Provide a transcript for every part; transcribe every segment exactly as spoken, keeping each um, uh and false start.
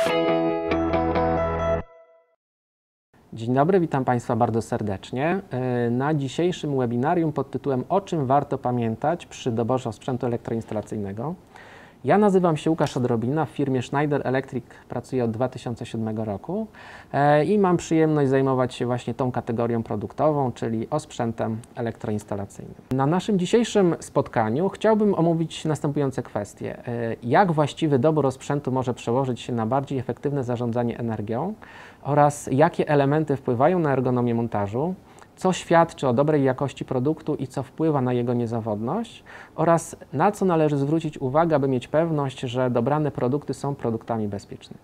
Dzień dobry, witam Państwa bardzo serdecznie. Na dzisiejszym webinarium pod tytułem "O czym warto pamiętać przy doborze sprzętu elektroinstalacyjnego?" Ja nazywam się Łukasz Odrobina, w firmie Schneider Electric pracuję od dwa tysiące siódmego roku i mam przyjemność zajmować się właśnie tą kategorią produktową, czyli osprzętem elektroinstalacyjnym. Na naszym dzisiejszym spotkaniu chciałbym omówić następujące kwestie. Jak właściwy dobór osprzętu może przełożyć się na bardziej efektywne zarządzanie energią oraz jakie elementy wpływają na ergonomię montażu, co świadczy o dobrej jakości produktu i co wpływa na jego niezawodność oraz na co należy zwrócić uwagę, aby mieć pewność, że dobrane produkty są produktami bezpiecznymi.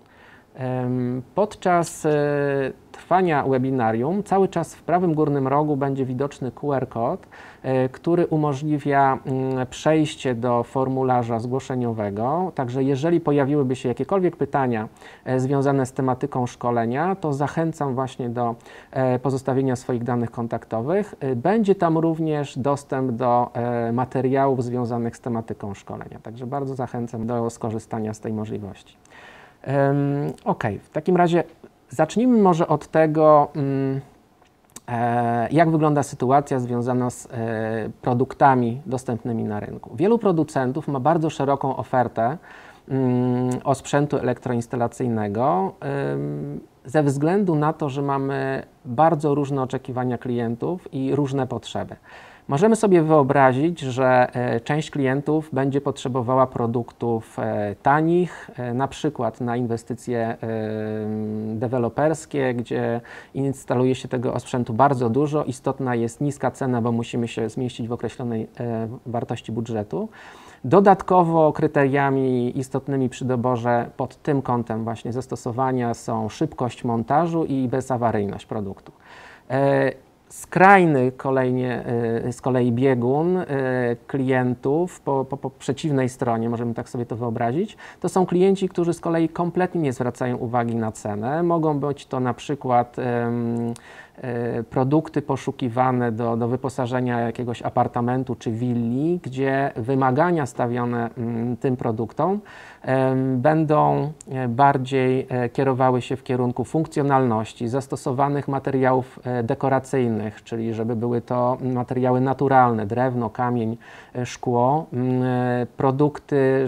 Podczas trwania webinarium cały czas w prawym górnym rogu będzie widoczny Q R kod, który umożliwia przejście do formularza zgłoszeniowego. Także jeżeli pojawiłyby się jakiekolwiek pytania związane z tematyką szkolenia, to zachęcam właśnie do pozostawienia swoich danych kontaktowych. Będzie tam również dostęp do materiałów związanych z tematyką szkolenia. Także bardzo zachęcam do skorzystania z tej możliwości. Um, ok, w takim razie zacznijmy może od tego, um, e, jak wygląda sytuacja związana z e, produktami dostępnymi na rynku. Wielu producentów ma bardzo szeroką ofertę um, osprzętu elektroinstalacyjnego um, ze względu na to, że mamy bardzo różne oczekiwania klientów i różne potrzeby. Możemy sobie wyobrazić, że część klientów będzie potrzebowała produktów tanich, na przykład na inwestycje deweloperskie, gdzie instaluje się tego osprzętu bardzo dużo. Istotna jest niska cena, bo musimy się zmieścić w określonej wartości budżetu. Dodatkowo kryteriami istotnymi przy doborze pod tym kątem właśnie zastosowania są szybkość montażu i bezawaryjność produktu. Skrajny kolejnie, z kolei biegun klientów po, po, po przeciwnej stronie, możemy tak sobie to wyobrazić, to są klienci, którzy z kolei kompletnie nie zwracają uwagi na cenę. Mogą być to na przykład um, produkty poszukiwane do, do wyposażenia jakiegoś apartamentu czy willi, gdzie wymagania stawione tym produktom będą bardziej kierowały się w kierunku funkcjonalności, zastosowanych materiałów dekoracyjnych, czyli żeby były to materiały naturalne, drewno, kamień, szkło, produkty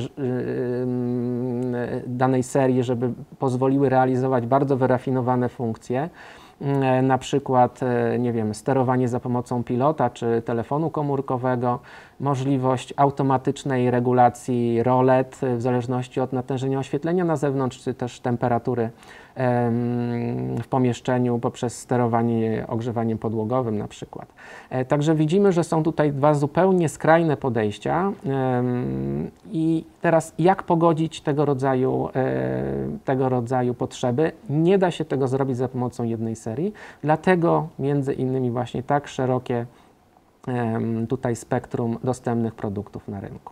danej serii, żeby pozwoliły realizować bardzo wyrafinowane funkcje, na przykład, nie wiem, sterowanie za pomocą pilota czy telefonu komórkowego, możliwość automatycznej regulacji rolet w zależności od natężenia oświetlenia na zewnątrz, czy też temperatury w pomieszczeniu poprzez sterowanie ogrzewaniem podłogowym na przykład. Także widzimy, że są tutaj dwa zupełnie skrajne podejścia i teraz jak pogodzić tego rodzaju, tego rodzaju potrzeby? Nie da się tego zrobić za pomocą jednej serii, dlatego między innymi właśnie tak szerokie tutaj spektrum dostępnych produktów na rynku.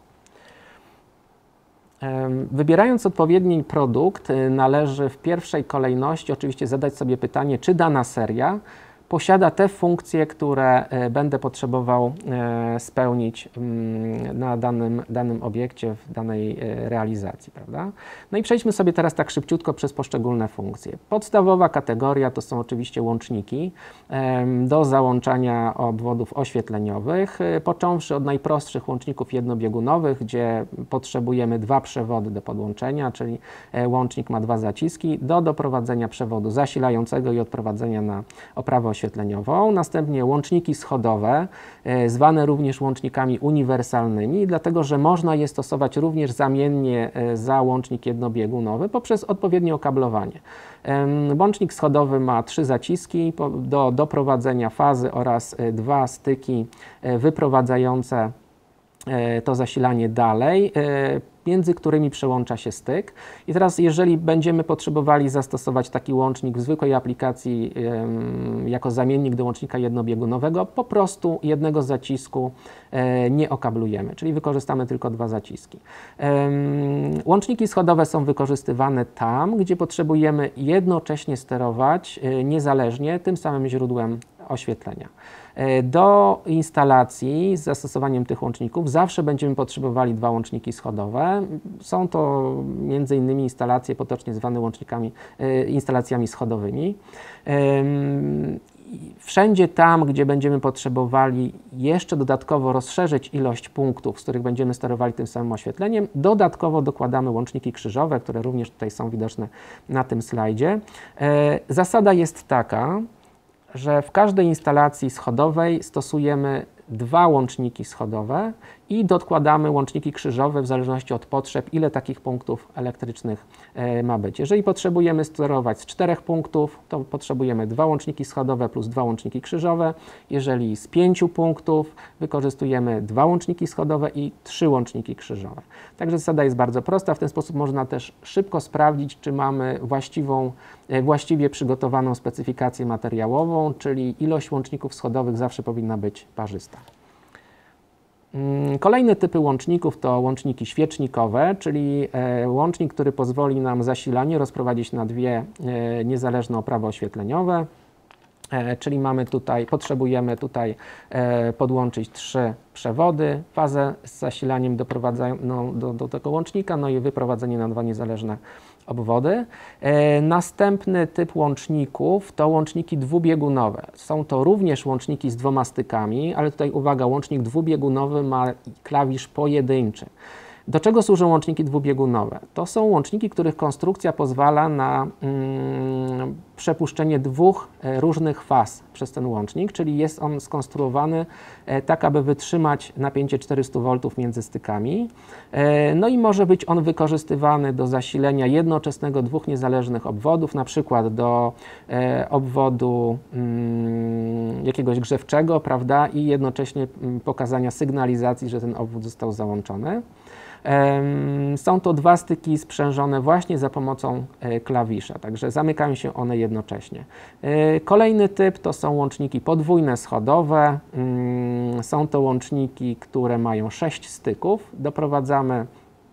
Wybierając odpowiedni produkt, należy w pierwszej kolejności oczywiście zadać sobie pytanie, czy dana seria posiada te funkcje, które będę potrzebował spełnić na danym, danym obiekcie, w danej realizacji, prawda? No i przejdźmy sobie teraz tak szybciutko przez poszczególne funkcje. Podstawowa kategoria to są oczywiście łączniki do załączania obwodów oświetleniowych, począwszy od najprostszych łączników jednobiegunowych, gdzie potrzebujemy dwa przewody do podłączenia, czyli łącznik ma dwa zaciski, do doprowadzenia przewodu zasilającego i odprowadzenia na oprawę oświetleniową. Następnie łączniki schodowe, e, zwane również łącznikami uniwersalnymi, dlatego że można je stosować również zamiennie e, za łącznik jednobiegunowy poprzez odpowiednie okablowanie. E, łącznik schodowy ma trzy zaciski po, do doprowadzenia fazy oraz e, dwa styki e, wyprowadzające e, to zasilanie dalej, e, między którymi przełącza się styk. I teraz, jeżeli będziemy potrzebowali zastosować taki łącznik w zwykłej aplikacji ym, jako zamiennik do łącznika jednobiegunowego, po prostu jednego zacisku y, nie okablujemy, czyli wykorzystamy tylko dwa zaciski. Ym, łączniki schodowe są wykorzystywane tam, gdzie potrzebujemy jednocześnie sterować y, niezależnie tym samym źródłem oświetlenia. Do instalacji z zastosowaniem tych łączników zawsze będziemy potrzebowali dwa łączniki schodowe. Są to między innymi instalacje potocznie zwane łącznikami, instalacjami schodowymi. Wszędzie tam, gdzie będziemy potrzebowali jeszcze dodatkowo rozszerzyć ilość punktów, z których będziemy sterowali tym samym oświetleniem, dodatkowo dokładamy łączniki krzyżowe, które również tutaj są widoczne na tym slajdzie. Zasada jest taka, że w każdej instalacji schodowej stosujemy dwa łączniki schodowe i dokładamy łączniki krzyżowe w zależności od potrzeb, ile takich punktów elektrycznych e, ma być. Jeżeli potrzebujemy sterować z czterech punktów, to potrzebujemy dwa łączniki schodowe plus dwa łączniki krzyżowe. Jeżeli z pięciu punktów, wykorzystujemy dwa łączniki schodowe i trzy łączniki krzyżowe. Także zasada jest bardzo prosta. W ten sposób można też szybko sprawdzić, czy mamy właściwą, e, właściwie przygotowaną specyfikację materiałową, czyli ilość łączników schodowych zawsze powinna być parzysta. Kolejne typy łączników to łączniki świecznikowe, czyli łącznik, który pozwoli nam zasilanie rozprowadzić na dwie niezależne oprawy oświetleniowe, czyli mamy tutaj, potrzebujemy tutaj podłączyć trzy przewody, fazę z zasilaniem doprowadzają do, do tego łącznika, no i wyprowadzenie na dwa niezależne obwody. E, następny typ łączników to łączniki dwubiegunowe. Są to również łączniki z dwoma stykami, ale tutaj uwaga, łącznik dwubiegunowy ma klawisz pojedynczy. Do czego służą łączniki dwubiegunowe? To są łączniki, których konstrukcja pozwala na mm, przepuszczenie dwóch e, różnych faz przez ten łącznik, czyli jest on skonstruowany e, tak, aby wytrzymać napięcie czterysta woltów między stykami. E, no i może być on wykorzystywany do zasilenia jednoczesnego dwóch niezależnych obwodów, na przykład do e, obwodu mm, jakiegoś grzewczego, prawda, i jednocześnie mm, pokazania sygnalizacji, że ten obwód został załączony. Są to dwa styki sprzężone właśnie za pomocą klawisza, także zamykają się one jednocześnie. Kolejny typ to są łączniki podwójne schodowe. Są to łączniki, które mają sześć styków. Doprowadzamy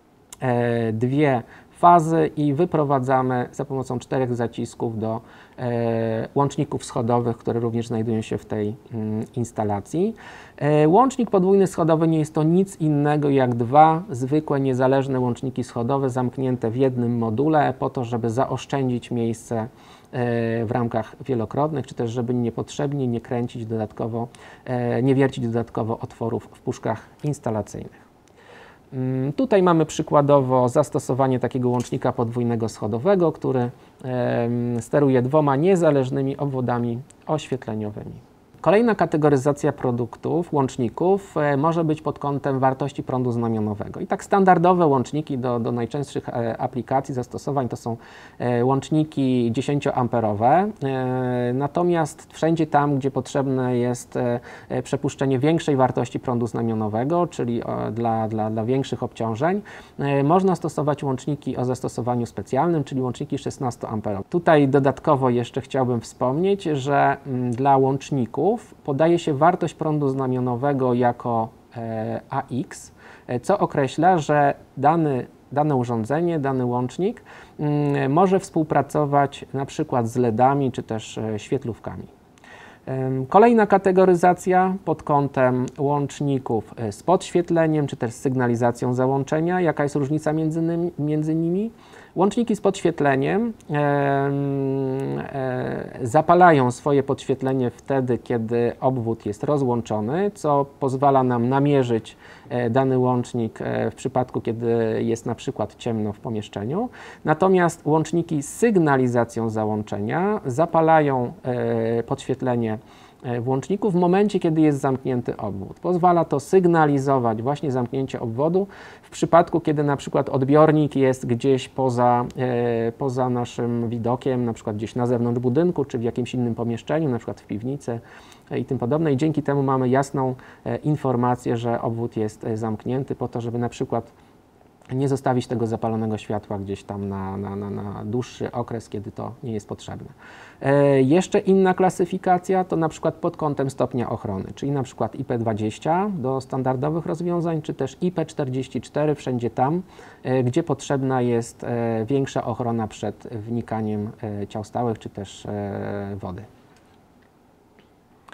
dwie fazy i wyprowadzamy za pomocą czterech zacisków do e, łączników schodowych, które również znajdują się w tej mm, instalacji. E, łącznik podwójny schodowy nie jest to nic innego jak dwa zwykłe niezależne łączniki schodowe zamknięte w jednym module po to, żeby zaoszczędzić miejsce e, w ramkach wielokrotnych, czy też żeby niepotrzebnie nie kręcić dodatkowo, e, nie wiercić dodatkowo otworów w puszkach instalacyjnych. Tutaj mamy przykładowo zastosowanie takiego łącznika podwójnego schodowego, który steruje dwoma niezależnymi obwodami oświetleniowymi. Kolejna kategoryzacja produktów, łączników, e, może być pod kątem wartości prądu znamionowego. I tak standardowe łączniki do, do najczęstszych e, aplikacji, zastosowań to są e, łączniki dziesięcioamperowe. E, natomiast wszędzie tam, gdzie potrzebne jest e, przepuszczenie większej wartości prądu znamionowego, czyli o, dla, dla, dla większych obciążeń, e, można stosować łączniki o zastosowaniu specjalnym, czyli łączniki szesnastoamperowe. Tutaj dodatkowo jeszcze chciałbym wspomnieć, że m, dla łączników podaje się wartość prądu znamionowego jako e, A X, co określa, że dany, dane urządzenie, dany łącznik m, może współpracować na przykład z LEDami czy też e, świetlówkami. E, kolejna kategoryzacja pod kątem łączników z podświetleniem czy też z sygnalizacją załączenia. Jaka jest różnica między, nymi, między nimi? Łączniki z podświetleniem e, e, zapalają swoje podświetlenie wtedy, kiedy obwód jest rozłączony, co pozwala nam namierzyć e, dany łącznik e, w przypadku, kiedy jest na przykład ciemno w pomieszczeniu. Natomiast łączniki z sygnalizacją załączenia zapalają e, podświetlenie w łączniku w momencie, kiedy jest zamknięty obwód. Pozwala to sygnalizować właśnie zamknięcie obwodu w przypadku, kiedy na przykład odbiornik jest gdzieś poza, e, poza naszym widokiem, na przykład gdzieś na zewnątrz budynku, czy w jakimś innym pomieszczeniu, na przykład w piwnicy e, i tym podobne. I dzięki temu mamy jasną e, informację, że obwód jest e, zamknięty po to, żeby na przykład nie zostawić tego zapalonego światła gdzieś tam na, na, na, na dłuższy okres, kiedy to nie jest potrzebne. E, jeszcze inna klasyfikacja to na przykład pod kątem stopnia ochrony, czyli na przykład I P dwadzieścia do standardowych rozwiązań, czy też I P czterdzieści cztery wszędzie tam, e, gdzie potrzebna jest e, większa ochrona przed wnikaniem e, ciał stałych, czy też e, wody.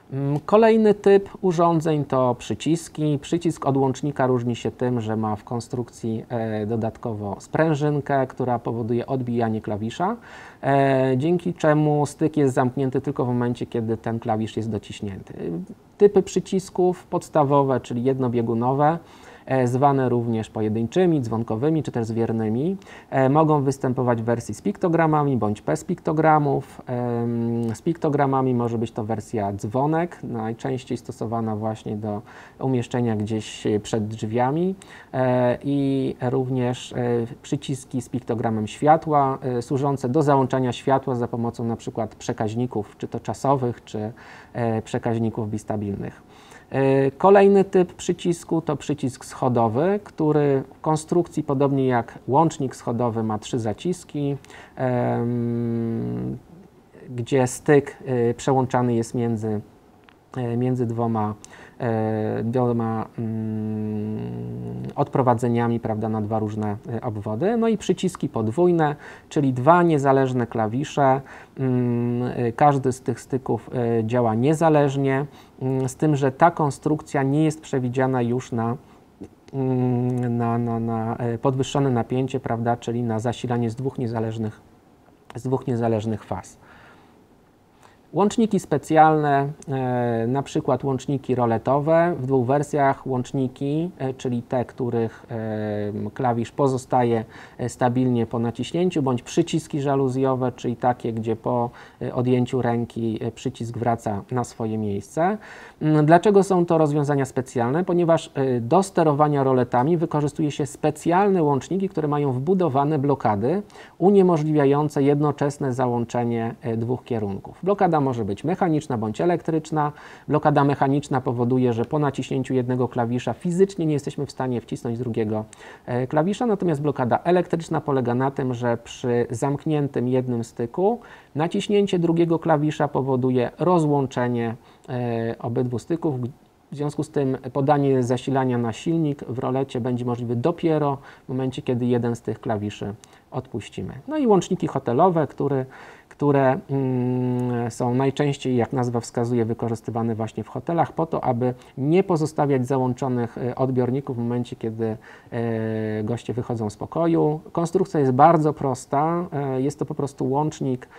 Kolejny typ urządzeń to przyciski. Przycisk od łącznika różni się tym, że ma w konstrukcji dodatkowo sprężynkę, która powoduje odbijanie klawisza, dzięki czemu styk jest zamknięty tylko w momencie, kiedy ten klawisz jest dociśnięty. Typy przycisków podstawowe, czyli jednobiegunowe, zwane również pojedynczymi, dzwonkowymi czy też zwiernymi, mogą występować w wersji z piktogramami bądź bez piktogramów. Z piktogramami może być to wersja dzwonek, najczęściej stosowana właśnie do umieszczenia gdzieś przed drzwiami, i również przyciski z piktogramem światła, służące do załączania światła za pomocą na przykład przekaźników, czy to czasowych, czy przekaźników bistabilnych. Kolejny typ przycisku to przycisk schodowy, który w konstrukcji, podobnie jak łącznik schodowy, ma trzy zaciski, gdzie styk przełączany jest między, między dwoma, dwoma odprowadzeniami, prawda, na dwa różne obwody. No i przyciski podwójne, czyli dwa niezależne klawisze. Każdy z tych styków działa niezależnie, z tym, że ta konstrukcja nie jest przewidziana już na, na, na, na podwyższone napięcie, prawda, czyli na zasilanie z dwóch niezależnych, z dwóch niezależnych faz. Łączniki specjalne, e, na przykład łączniki roletowe w dwóch wersjach. Łączniki, e, czyli te, których e, klawisz pozostaje stabilnie po naciśnięciu, bądź przyciski żaluzjowe, czyli takie, gdzie po odjęciu ręki przycisk wraca na swoje miejsce. Dlaczego są to rozwiązania specjalne? Ponieważ e, do sterowania roletami wykorzystuje się specjalne łączniki, które mają wbudowane blokady uniemożliwiające jednoczesne załączenie e, dwóch kierunków. Blokada może być mechaniczna bądź elektryczna. Blokada mechaniczna powoduje, że po naciśnięciu jednego klawisza fizycznie nie jesteśmy w stanie wcisnąć drugiego klawisza, natomiast blokada elektryczna polega na tym, że przy zamkniętym jednym styku naciśnięcie drugiego klawisza powoduje rozłączenie obydwu styków. W związku z tym podanie zasilania na silnik w rolecie będzie możliwe dopiero w momencie, kiedy jeden z tych klawiszy odpuścimy. No i łączniki hotelowe, które, które mm, są najczęściej, jak nazwa wskazuje, wykorzystywane właśnie w hotelach po to, aby nie pozostawiać załączonych odbiorników w momencie, kiedy e, goście wychodzą z pokoju. Konstrukcja jest bardzo prosta. E, jest to po prostu łącznik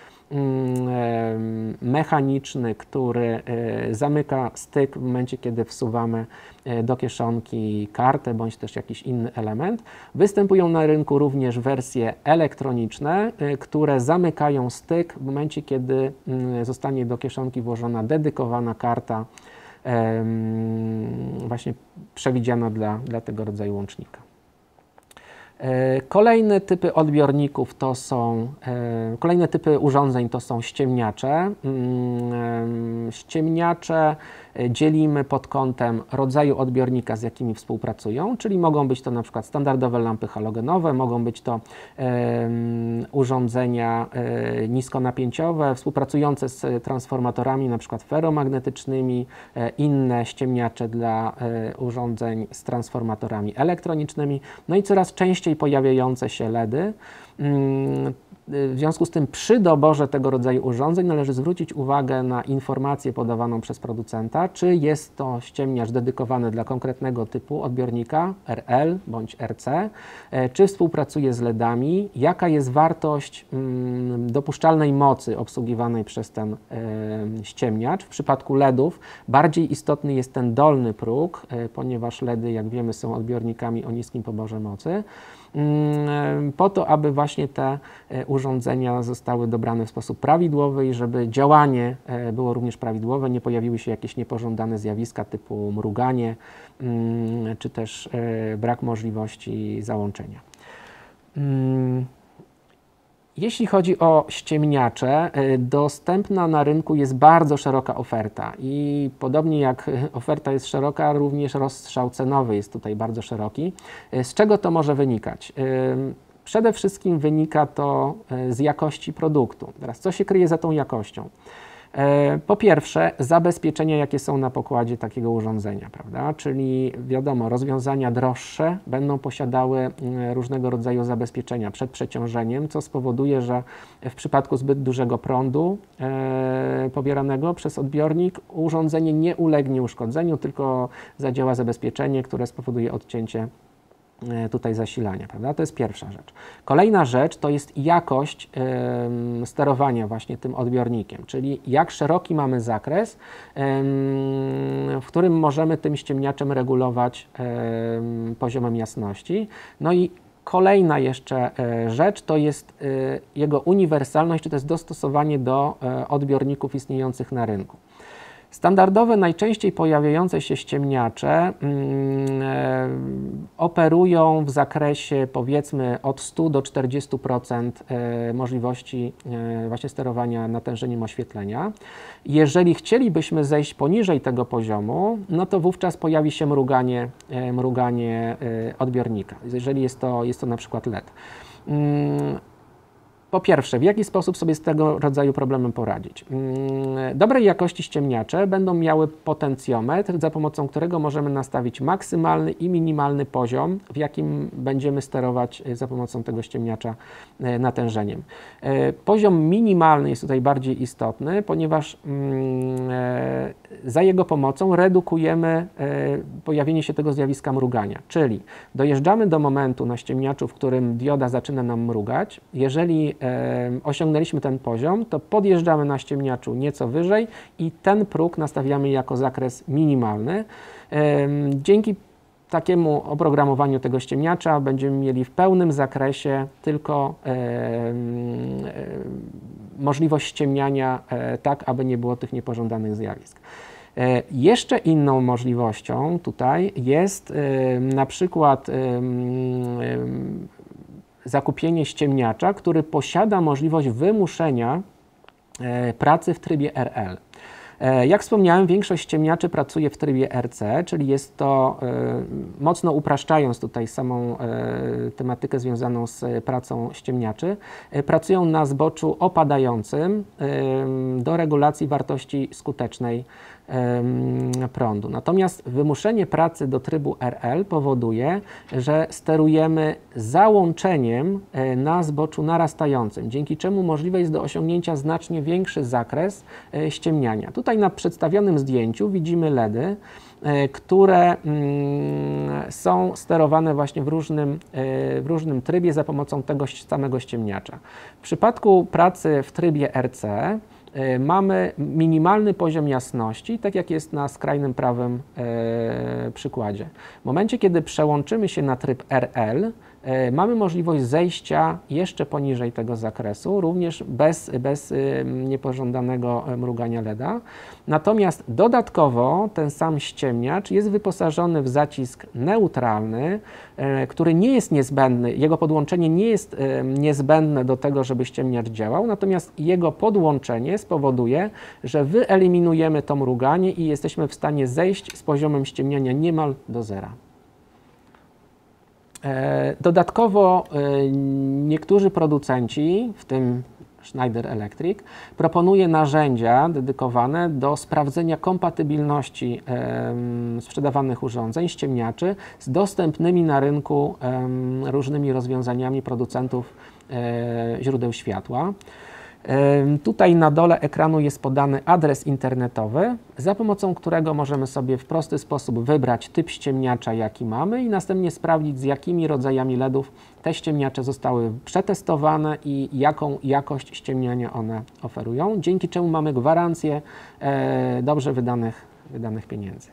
mechaniczny, który zamyka styk w momencie, kiedy wsuwamy do kieszonki kartę bądź też jakiś inny element. Występują na rynku również wersje elektroniczne, które zamykają styk w momencie, kiedy zostanie do kieszonki włożona dedykowana karta właśnie przewidziana dla, dla tego rodzaju łącznika. Kolejne typy odbiorników to są, kolejne typy urządzeń to są ściemniacze. Ściemniacze dzielimy pod kątem rodzaju odbiornika, z jakimi współpracują, czyli mogą być to na przykład standardowe lampy halogenowe, mogą być to urządzenia niskonapięciowe, współpracujące z transformatorami, na przykład feromagnetycznymi, inne ściemniacze dla urządzeń z transformatorami elektronicznymi, no i coraz częściej pojawiające się LEDy. W związku z tym przy doborze tego rodzaju urządzeń należy zwrócić uwagę na informację podawaną przez producenta, czy jest to ściemniacz dedykowany dla konkretnego typu odbiornika R L bądź R C, czy współpracuje z LEDami, jaka jest wartość dopuszczalnej mocy obsługiwanej przez ten ściemniacz. W przypadku LEDów bardziej istotny jest ten dolny próg, ponieważ LEDy, jak wiemy, są odbiornikami o niskim poborze mocy, po to, aby właśnie te urządzenia zostały dobrane w sposób prawidłowy i żeby działanie było również prawidłowe, nie pojawiły się jakieś niepożądane zjawiska typu mruganie, czy też brak możliwości załączenia. Jeśli chodzi o ściemniacze, dostępna na rynku jest bardzo szeroka oferta i podobnie jak oferta jest szeroka, również rozstrzał cenowy jest tutaj bardzo szeroki. Z czego to może wynikać? Przede wszystkim wynika to z jakości produktu. Teraz, co się kryje za tą jakością? Po pierwsze, zabezpieczenia, jakie są na pokładzie takiego urządzenia, prawda? Czyli wiadomo, rozwiązania droższe będą posiadały różnego rodzaju zabezpieczenia przed przeciążeniem, co spowoduje, że w przypadku zbyt dużego prądu e, pobieranego przez odbiornik urządzenie nie ulegnie uszkodzeniu, tylko zadziała zabezpieczenie, które spowoduje odcięcie tutaj zasilania, prawda? To jest pierwsza rzecz. Kolejna rzecz to jest jakość y, sterowania właśnie tym odbiornikiem, czyli jak szeroki mamy zakres, y, w którym możemy tym ściemniaczem regulować y, poziomem jasności. No i kolejna jeszcze y, rzecz to jest y, jego uniwersalność, czy to jest dostosowanie do y, odbiorników istniejących na rynku. Standardowe, najczęściej pojawiające się ściemniacze mm, e, operują w zakresie powiedzmy od stu do czterdziestu procent e, możliwości e, właśnie sterowania natężeniem oświetlenia. Jeżeli chcielibyśmy zejść poniżej tego poziomu, no to wówczas pojawi się mruganie, e, mruganie e, odbiornika, jeżeli jest to, jest to na przykład L E D. Mm, Po pierwsze, w jaki sposób sobie z tego rodzaju problemem poradzić? Dobrej jakości ściemniacze będą miały potencjometr, za pomocą którego możemy nastawić maksymalny i minimalny poziom, w jakim będziemy sterować za pomocą tego ściemniacza natężeniem. Poziom minimalny jest tutaj bardziej istotny, ponieważ za jego pomocą redukujemy pojawienie się tego zjawiska mrugania, czyli dojeżdżamy do momentu na ściemniaczu, w którym dioda zaczyna nam mrugać. Jeżeli osiągnęliśmy ten poziom, to podjeżdżamy na ściemniaczu nieco wyżej i ten próg nastawiamy jako zakres minimalny. Dzięki takiemu oprogramowaniu tego ściemniacza będziemy mieli w pełnym zakresie tylko możliwość ściemniania tak, aby nie było tych niepożądanych zjawisk. Jeszcze inną możliwością tutaj jest na przykład zakupienie ściemniacza, który posiada możliwość wymuszenia e, pracy w trybie R L. E, jak wspomniałem, większość ściemniaczy pracuje w trybie R C, czyli jest to, e, mocno upraszczając tutaj samą e, tematykę związaną z pracą ściemniaczy, e, pracują na zboczu opadającym e, do regulacji wartości skutecznej prądu. Natomiast wymuszenie pracy do trybu R L powoduje, że sterujemy załączeniem na zboczu narastającym, dzięki czemu możliwe jest do osiągnięcia znacznie większy zakres ściemniania. Tutaj na przedstawionym zdjęciu widzimy L E D y, które są sterowane właśnie w różnym, w różnym trybie za pomocą tego samego ściemniacza. W przypadku pracy w trybie R C mamy minimalny poziom jasności, tak jak jest na skrajnym prawym e, przykładzie. W momencie, kiedy przełączymy się na tryb R L, e, mamy możliwość zejścia jeszcze poniżej tego zakresu, również bez, bez e, niepożądanego mrugania L E D a. Natomiast dodatkowo ten sam ściemniacz jest wyposażony w zacisk neutralny, e, który nie jest niezbędny, jego podłączenie nie jest e, niezbędne do tego, żeby ściemniacz działał, natomiast jego podłączenie spowoduje, że wyeliminujemy to mruganie i jesteśmy w stanie zejść z poziomem ściemniania niemal do zera. E, dodatkowo e, niektórzy producenci, w tym Schneider Electric, proponuje narzędzia dedykowane do sprawdzenia kompatybilności e, sprzedawanych urządzeń, ściemniaczy z dostępnymi na rynku e, różnymi rozwiązaniami producentów e, źródeł światła. Tutaj na dole ekranu jest podany adres internetowy, za pomocą którego możemy sobie w prosty sposób wybrać typ ściemniacza, jaki mamy i następnie sprawdzić, z jakimi rodzajami L E D ów te ściemniacze zostały przetestowane i jaką jakość ściemniania one oferują, dzięki czemu mamy gwarancję e, dobrze wydanych, wydanych pieniędzy.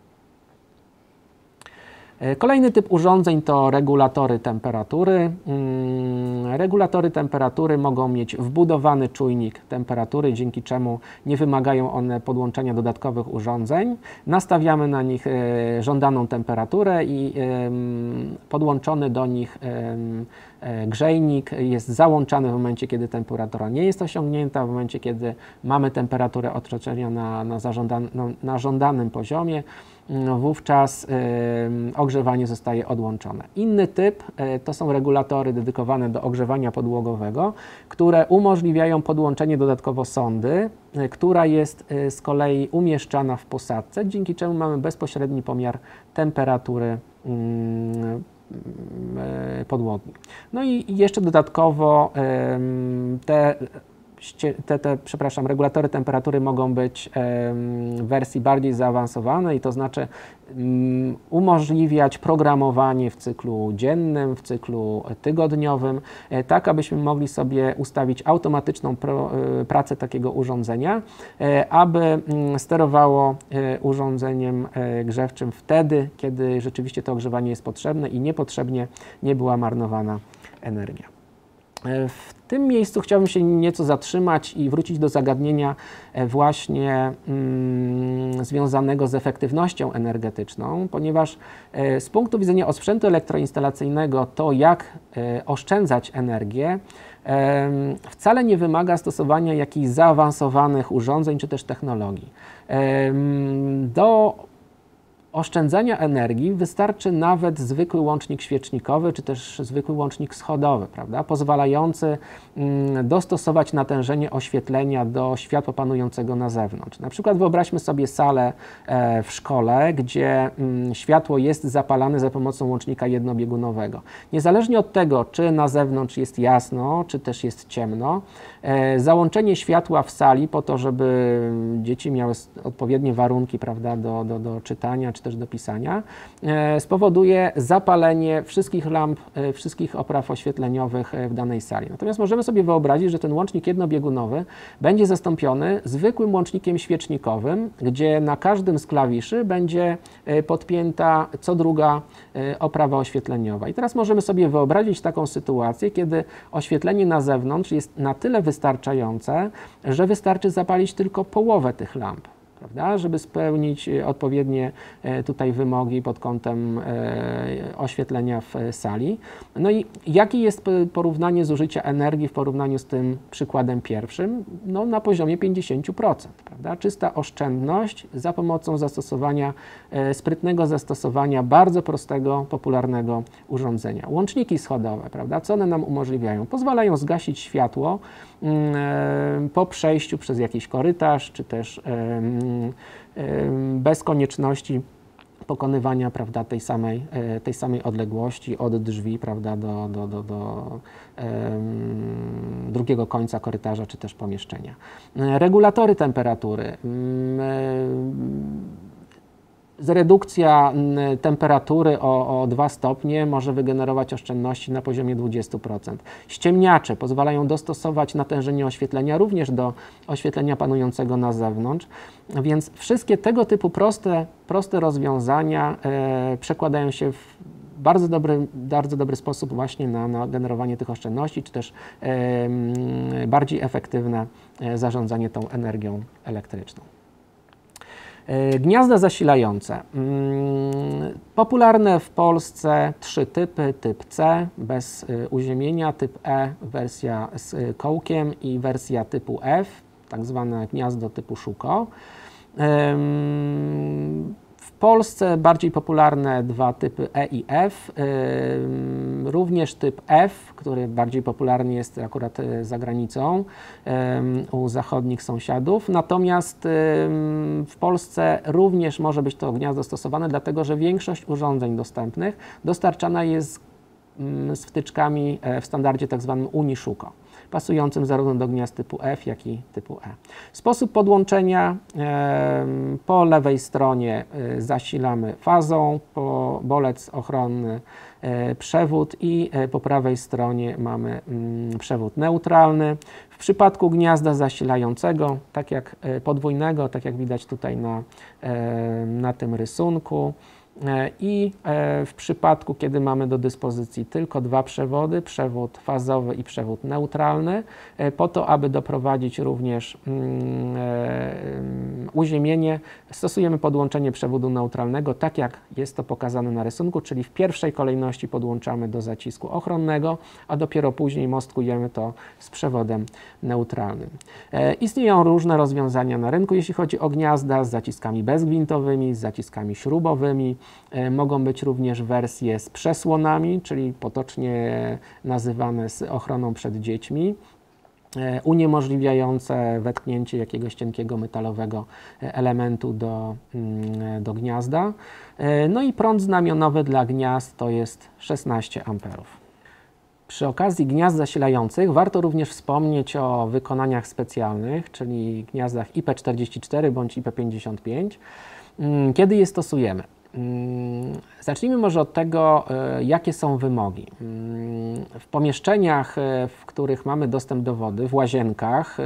Kolejny typ urządzeń to regulatory temperatury. Regulatory temperatury mogą mieć wbudowany czujnik temperatury, dzięki czemu nie wymagają one podłączenia dodatkowych urządzeń. Nastawiamy na nich żądaną temperaturę i podłączony do nich grzejnik jest załączany w momencie, kiedy temperatura nie jest osiągnięta, w momencie, kiedy mamy temperaturę otoczenia na, na, zażądan- na, na żądanym poziomie. wówczas ogrzewanie zostaje odłączone. Inny typ to są regulatory dedykowane do ogrzewania podłogowego, które umożliwiają podłączenie dodatkowo sondy, która jest z kolei umieszczana w posadzce, dzięki czemu mamy bezpośredni pomiar temperatury podłogi. No i jeszcze dodatkowo te Te, te, przepraszam, regulatory temperatury mogą być w wersji bardziej zaawansowanej, to znaczy um, umożliwiać programowanie w cyklu dziennym, w cyklu tygodniowym, e, tak abyśmy mogli sobie ustawić automatyczną pro, e, pracę takiego urządzenia, e, aby m, sterowało e, urządzeniem e, grzewczym wtedy, kiedy rzeczywiście to ogrzewanie jest potrzebne i niepotrzebnie nie była marnowana energia. W tym miejscu chciałbym się nieco zatrzymać i wrócić do zagadnienia właśnie mm, związanego z efektywnością energetyczną, ponieważ e, z punktu widzenia osprzętu elektroinstalacyjnego to, jak e, oszczędzać energię, e, wcale nie wymaga stosowania jakichś zaawansowanych urządzeń czy też technologii. E, do oszczędzania energii wystarczy nawet zwykły łącznik świecznikowy, czy też zwykły łącznik schodowy, prawda, pozwalający mm, dostosować natężenie oświetlenia do światła panującego na zewnątrz. Na przykład wyobraźmy sobie salę e, w szkole, gdzie mm, światło jest zapalane za pomocą łącznika jednobiegunowego. Niezależnie od tego, czy na zewnątrz jest jasno, czy też jest ciemno, e, załączenie światła w sali po to, żeby dzieci miały odpowiednie warunki, prawda, do, do, do czytania, czy też do pisania, e, spowoduje zapalenie wszystkich lamp, e, wszystkich opraw oświetleniowych w danej sali. Natomiast możemy sobie wyobrazić, że ten łącznik jednobiegunowy będzie zastąpiony zwykłym łącznikiem świecznikowym, gdzie na każdym z klawiszy będzie e, podpięta co druga e, oprawa oświetleniowa. I teraz możemy sobie wyobrazić taką sytuację, kiedy oświetlenie na zewnątrz jest na tyle wystarczające, że wystarczy zapalić tylko połowę tych lamp, prawda, żeby spełnić odpowiednie tutaj wymogi pod kątem oświetlenia w sali. No i jakie jest porównanie zużycia energii w porównaniu z tym przykładem pierwszym? No na poziomie pięćdziesiąt procent, prawda? Czysta oszczędność za pomocą zastosowania, sprytnego zastosowania bardzo prostego, popularnego urządzenia. Łączniki schodowe, prawda? Co one nam umożliwiają? Pozwalają zgasić światło po przejściu przez jakiś korytarz, czy też bez konieczności pokonywania, prawda, tej samej, tej samej odległości od drzwi, prawda, do, do, do, do um, drugiego końca korytarza czy też pomieszczenia. Regulatory temperatury. Redukcja temperatury o, o dwa stopnie może wygenerować oszczędności na poziomie dwadzieścia procent. Ściemniacze pozwalają dostosować natężenie oświetlenia również do oświetlenia panującego na zewnątrz, więc wszystkie tego typu proste, proste rozwiązania e, przekładają się w bardzo dobry, bardzo dobry sposób właśnie na, na generowanie tych oszczędności, czy też e, bardziej efektywne zarządzanie tą energią elektryczną. Gniazda zasilające. Popularne w Polsce trzy typy. Typ C bez uziemienia, typ E wersja z kołkiem i wersja typu F, tak zwane gniazdo typu Szuko. W Polsce bardziej popularne dwa typy E i F, również typ F, który bardziej popularny jest akurat za granicą u zachodnich sąsiadów, natomiast w Polsce również może być to gniazdo stosowane, dlatego że większość urządzeń dostępnych dostarczana jest z wtyczkami w standardzie tak zwanym Uniszuko, pasującym zarówno do gniazd typu F, jak i typu E. Sposób podłączenia: po lewej stronie zasilamy fazą, po bolec ochronny przewód i po prawej stronie mamy przewód neutralny. W przypadku gniazda zasilającego, tak jak podwójnego, tak jak widać tutaj na, na tym rysunku, I w przypadku, kiedy mamy do dyspozycji tylko dwa przewody, przewód fazowy i przewód neutralny, po to, aby doprowadzić również uziemienie, stosujemy podłączenie przewodu neutralnego, tak jak jest to pokazane na rysunku, czyli w pierwszej kolejności podłączamy do zacisku ochronnego, a dopiero później mostkujemy to z przewodem neutralnym. Istnieją różne rozwiązania na rynku, jeśli chodzi o gniazda z zaciskami bezgwintowymi, z zaciskami śrubowymi. Mogą być również wersje z przesłonami, czyli potocznie nazywane z ochroną przed dziećmi, uniemożliwiające wetknięcie jakiegoś cienkiego metalowego elementu do, do gniazda. No i prąd znamionowy dla gniazd to jest szesnaście amperów. Przy okazji gniazd zasilających warto również wspomnieć o wykonaniach specjalnych, czyli gniazdach I P czterdzieści cztery bądź I P pięćdziesiąt pięć. Kiedy je stosujemy? Zacznijmy może od tego, jakie są wymogi. W pomieszczeniach, w których mamy dostęp do wody, w łazienkach,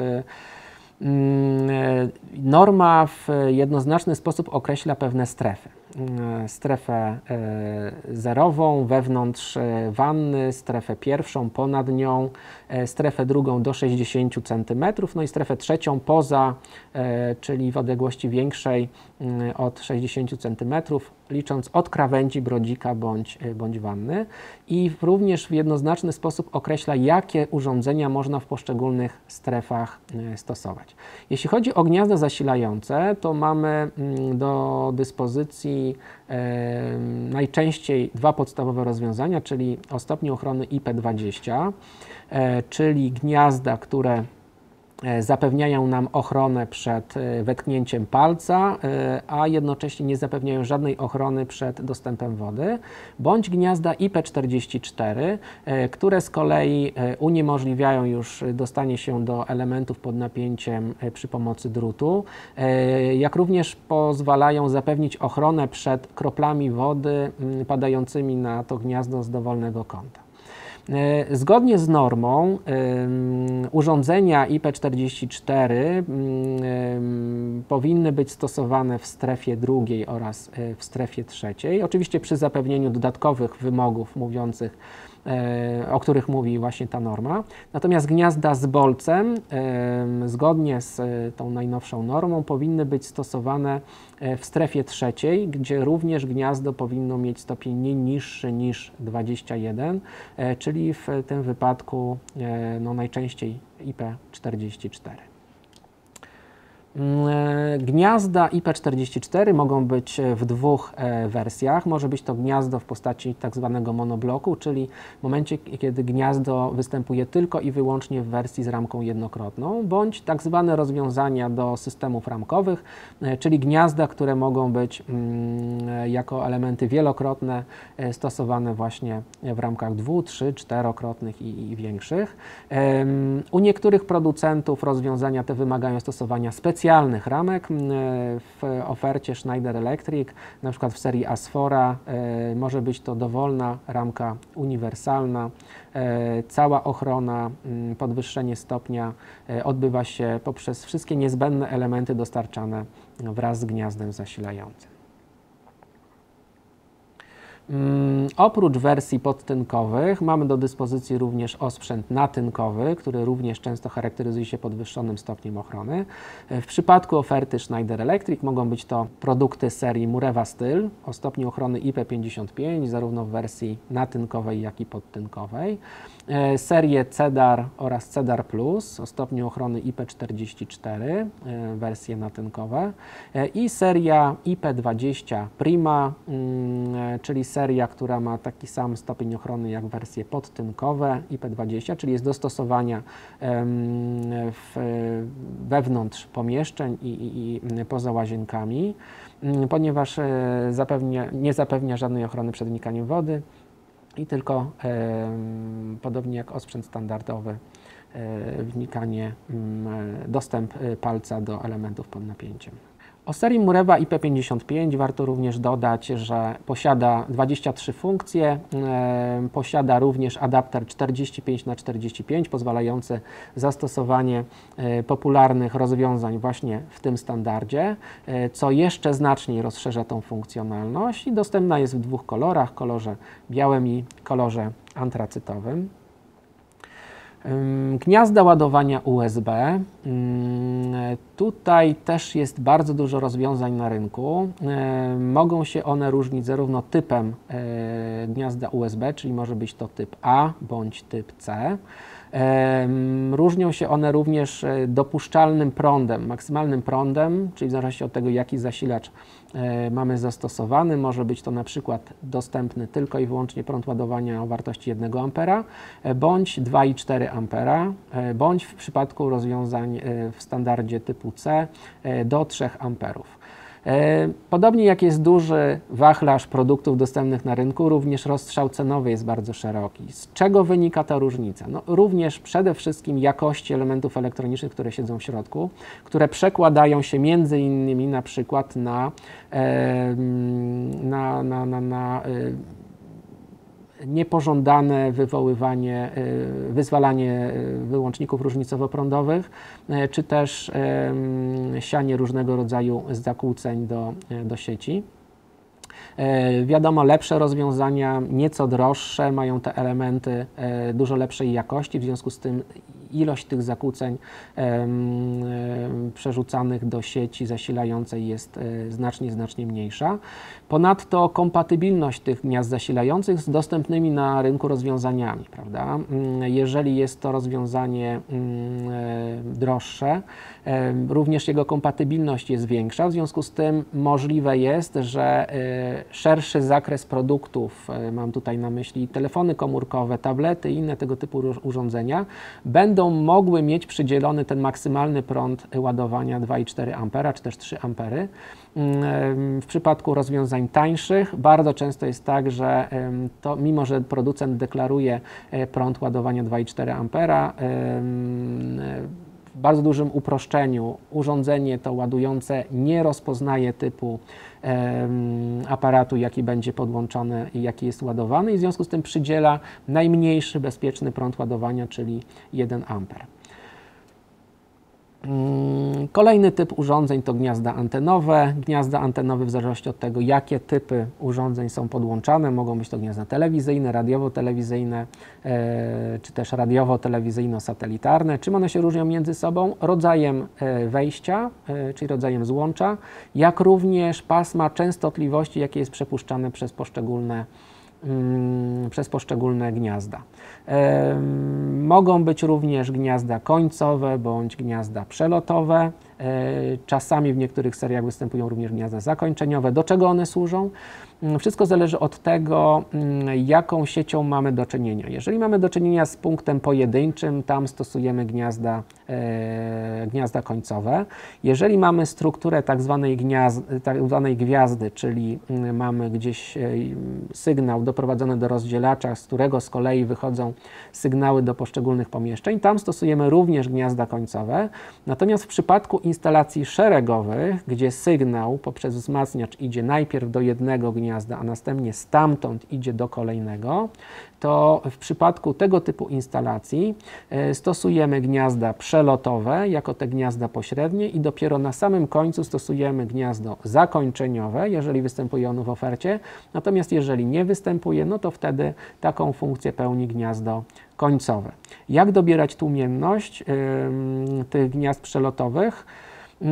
norma w jednoznaczny sposób określa pewne strefy. Strefę zerową wewnątrz wanny, strefę pierwszą ponad nią, strefę drugą do sześćdziesięciu centymetrów, no i strefę trzecią poza, czyli w odległości większej od sześćdziesięciu centymetrów, licząc od krawędzi brodzika bądź, bądź wanny. I również w jednoznaczny sposób określa, jakie urządzenia można w poszczególnych strefach stosować. Jeśli chodzi o gniazda zasilające, to mamy do dyspozycji E, najczęściej dwa podstawowe rozwiązania, czyli o stopniu ochrony I P dwadzieścia, e, czyli gniazda, które zapewniają nam ochronę przed wetknięciem palca, a jednocześnie nie zapewniają żadnej ochrony przed dostępem wody, bądź gniazda I P czterdzieści cztery, które z kolei uniemożliwiają już dostanie się do elementów pod napięciem przy pomocy drutu, jak również pozwalają zapewnić ochronę przed kroplami wody padającymi na to gniazdo z dowolnego kąta. Zgodnie z normą um, urządzenia I P czterdzieści cztery um, powinny być stosowane w strefie drugiej oraz w strefie trzeciej, oczywiście przy zapewnieniu dodatkowych wymogów mówiących, o których mówi właśnie ta norma. Natomiast gniazda z bolcem, zgodnie z tą najnowszą normą, powinny być stosowane w strefie trzeciej, gdzie również gniazdo powinno mieć stopień nie niższy niż dwadzieścia jeden, czyli w tym wypadku no, najczęściej I P czterdzieści cztery. Gniazda I P czterdzieści cztery mogą być w dwóch wersjach. Może być to gniazdo w postaci tak zwanego monobloku, czyli w momencie, kiedy gniazdo występuje tylko i wyłącznie w wersji z ramką jednokrotną, bądź tak zwane rozwiązania do systemów ramkowych, czyli gniazda, które mogą być jako elementy wielokrotne stosowane właśnie w ramkach dwu-, trzy-, czterokrotnych i, i większych. U niektórych producentów rozwiązania te wymagają stosowania specjalnych specjalnych ramek. W ofercie Schneider Electric, na przykład w serii Asfora, może być to dowolna ramka uniwersalna. Cała ochrona, podwyższenie stopnia odbywa się poprzez wszystkie niezbędne elementy dostarczane wraz z gniazdem zasilającym. Um, oprócz wersji podtynkowych mamy do dyspozycji również osprzęt natynkowy, który również często charakteryzuje się podwyższonym stopniem ochrony. W przypadku oferty Schneider Electric mogą być to produkty serii Mureva Styl o stopniu ochrony I P pięćdziesiąt pięć, zarówno w wersji natynkowej, jak i podtynkowej. E, serie Cedar oraz Cedar Plus o stopniu ochrony I P czterdzieści cztery, e, wersje natynkowe. E, I seria I P dwadzieścia Prima, mm, czyli seria Seria, która ma taki sam stopień ochrony jak wersje podtynkowe I P dwadzieścia, czyli jest do stosowania w, wewnątrz pomieszczeń i, i, i poza łazienkami, ponieważ zapewnia, nie zapewnia żadnej ochrony przed wnikaniem wody i tylko podobnie jak osprzęt standardowy wnikanie, dostęp palca do elementów pod napięciem. O serii Murewa I P pięćdziesiąt pięć warto również dodać, że posiada dwadzieścia trzy funkcje, e, posiada również adapter czterdzieści pięć na czterdzieści pięć pozwalający zastosowanie e, popularnych rozwiązań właśnie w tym standardzie, e, co jeszcze znacznie rozszerza tą funkcjonalność i dostępna jest w dwóch kolorach, kolorze białym i kolorze antracytowym. Gniazda ładowania U S B. Tutaj też jest bardzo dużo rozwiązań na rynku. Mogą się one różnić zarówno typem gniazda U S B, czyli może być to typ A bądź typ C. Różnią się one również dopuszczalnym prądem, maksymalnym prądem, czyli w zależności od tego, jaki zasilacz mamy zastosowany. Może być to na przykład dostępny tylko i wyłącznie prąd ładowania o wartości jednego ampera, bądź dwa i cztery ampera, bądź w przypadku rozwiązań w standardzie typu C do trzech amperów. Podobnie jak jest duży wachlarz produktów dostępnych na rynku, również rozstrzał cenowy jest bardzo szeroki. Z czego wynika ta różnica? No, również przede wszystkim jakości elementów elektronicznych, które siedzą w środku, które przekładają się między innymi na przykład na, na, na, na, na niepożądane wywoływanie, wyzwalanie wyłączników różnicowo-prądowych, czy też sianie różnego rodzaju zakłóceń do, do sieci. Wiadomo, lepsze rozwiązania, nieco droższe, mają te elementy dużo lepszej jakości, w związku z tym ilość tych zakłóceń przerzucanych do sieci zasilającej jest znacznie, znacznie mniejsza. Ponadto kompatybilność tych gniazd zasilających z dostępnymi na rynku rozwiązaniami, prawda? Jeżeli jest to rozwiązanie droższe, również jego kompatybilność jest większa, w związku z tym możliwe jest, że szerszy zakres produktów, mam tutaj na myśli telefony komórkowe, tablety i inne tego typu urządzenia, będą mogły mieć przydzielony ten maksymalny prąd ładowania dwa i cztery ampera, czy też trzy ampery. W przypadku rozwiązań tańszych bardzo często jest tak, że to, mimo że producent deklaruje prąd ładowania dwa i cztery ampera, w bardzo dużym uproszczeniu urządzenie to ładujące nie rozpoznaje typu aparatu, jaki będzie podłączony i jaki jest ładowany, i w związku z tym przydziela najmniejszy bezpieczny prąd ładowania, czyli jeden amper. Kolejny typ urządzeń to gniazda antenowe. Gniazda antenowe, w zależności od tego, jakie typy urządzeń są podłączane, mogą być to gniazda telewizyjne, radiowo-telewizyjne, e, czy też radiowo-telewizyjno-satelitarne. Czym one się różnią między sobą? Rodzajem wejścia, e, czyli rodzajem złącza, jak również pasma częstotliwości, jakie jest przepuszczane przez poszczególne przez poszczególne gniazda. E, mogą być również gniazda końcowe bądź gniazda przelotowe. E, czasami w niektórych seriach występują również gniazda zakończeniowe. Do czego one służą? Wszystko zależy od tego, jaką siecią mamy do czynienia. Jeżeli mamy do czynienia z punktem pojedynczym, tam stosujemy gniazda, e, gniazda końcowe. Jeżeli mamy strukturę tak zwanej, gniazd, tak zwanej gwiazdy, czyli mamy gdzieś sygnał doprowadzony do rozdzielacza, z którego z kolei wychodzą sygnały do poszczególnych pomieszczeń, tam stosujemy również gniazda końcowe. Natomiast w przypadku instalacji szeregowych, gdzie sygnał poprzez wzmacniacz idzie najpierw do jednego gniazda, a następnie stamtąd idzie do kolejnego, to w przypadku tego typu instalacji stosujemy gniazda przelotowe jako te gniazda pośrednie i dopiero na samym końcu stosujemy gniazdo zakończeniowe, jeżeli występuje ono w ofercie. Natomiast jeżeli nie występuje, no to wtedy taką funkcję pełni gniazdo końcowe. Jak dobierać tłumienność yy, tych gniazd przelotowych? Yy,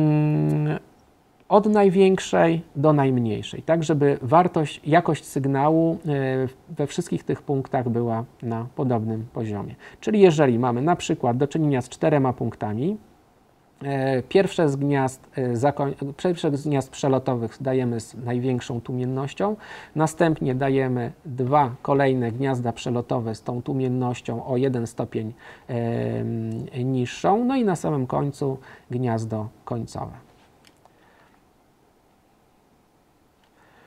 Od największej do najmniejszej, tak żeby wartość, jakość sygnału we wszystkich tych punktach była na podobnym poziomie. Czyli jeżeli mamy na przykład do czynienia z czterema punktami, pierwsze z gniazd, pierwsze z gniazd przelotowych dajemy z największą tłumiennością, następnie dajemy dwa kolejne gniazda przelotowe z tą tłumiennością o jeden stopień niższą, no i na samym końcu gniazdo końcowe.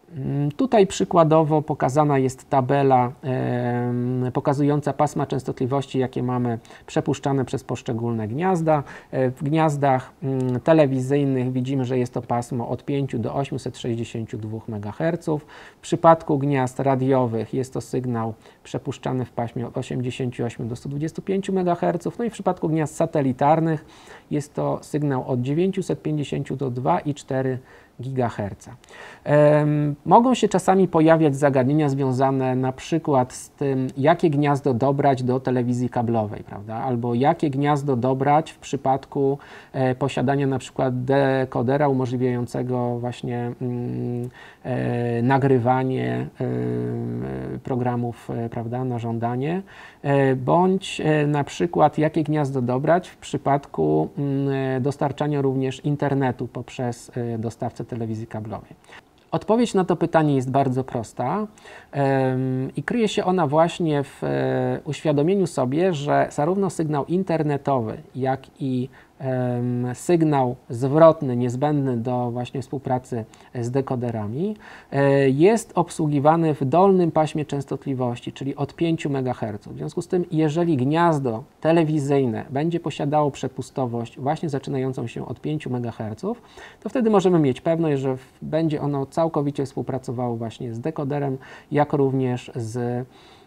Tutaj przykładowo pokazana jest tabela e, pokazująca pasma częstotliwości, jakie mamy przepuszczane przez poszczególne gniazda. E, w gniazdach m, telewizyjnych widzimy, że jest to pasmo od pięciu do osiemset sześćdziesięciu dwóch megaherców. W przypadku gniazd radiowych jest to sygnał przepuszczany w paśmie od osiemdziesięciu ośmiu do stu dwudziestu pięciu megaherców. No i w przypadku gniazd satelitarnych jest to sygnał od dziewięciuset pięćdziesięciu do dwóch i czterech gigaherca. Um, mogą się czasami pojawiać zagadnienia związane na przykład z tym, jakie gniazdo dobrać do telewizji kablowej, prawda? Albo jakie gniazdo dobrać w przypadku e, posiadania na przykład dekodera umożliwiającego właśnie mm, e, nagrywanie e, programów e, prawda, na żądanie, e, bądź e, na przykład jakie gniazdo dobrać w przypadku mm, dostarczania również internetu poprzez e, dostawcę telewizji kablowej. Odpowiedź na to pytanie jest bardzo prosta um, i kryje się ona właśnie w e, uświadomieniu sobie, że zarówno sygnał internetowy, jak i um, sygnał zwrotny niezbędny do właśnie współpracy z dekoderami e, jest obsługiwany w dolnym paśmie częstotliwości, czyli od pięciu megaherców. W związku z tym, jeżeli gniazdo telewizyjne będzie posiadało przepustowość właśnie zaczynającą się od pięciu megaherców, to wtedy możemy mieć pewność, że w, będzie ono całkowicie współpracowało właśnie z dekoderem, jak również z e,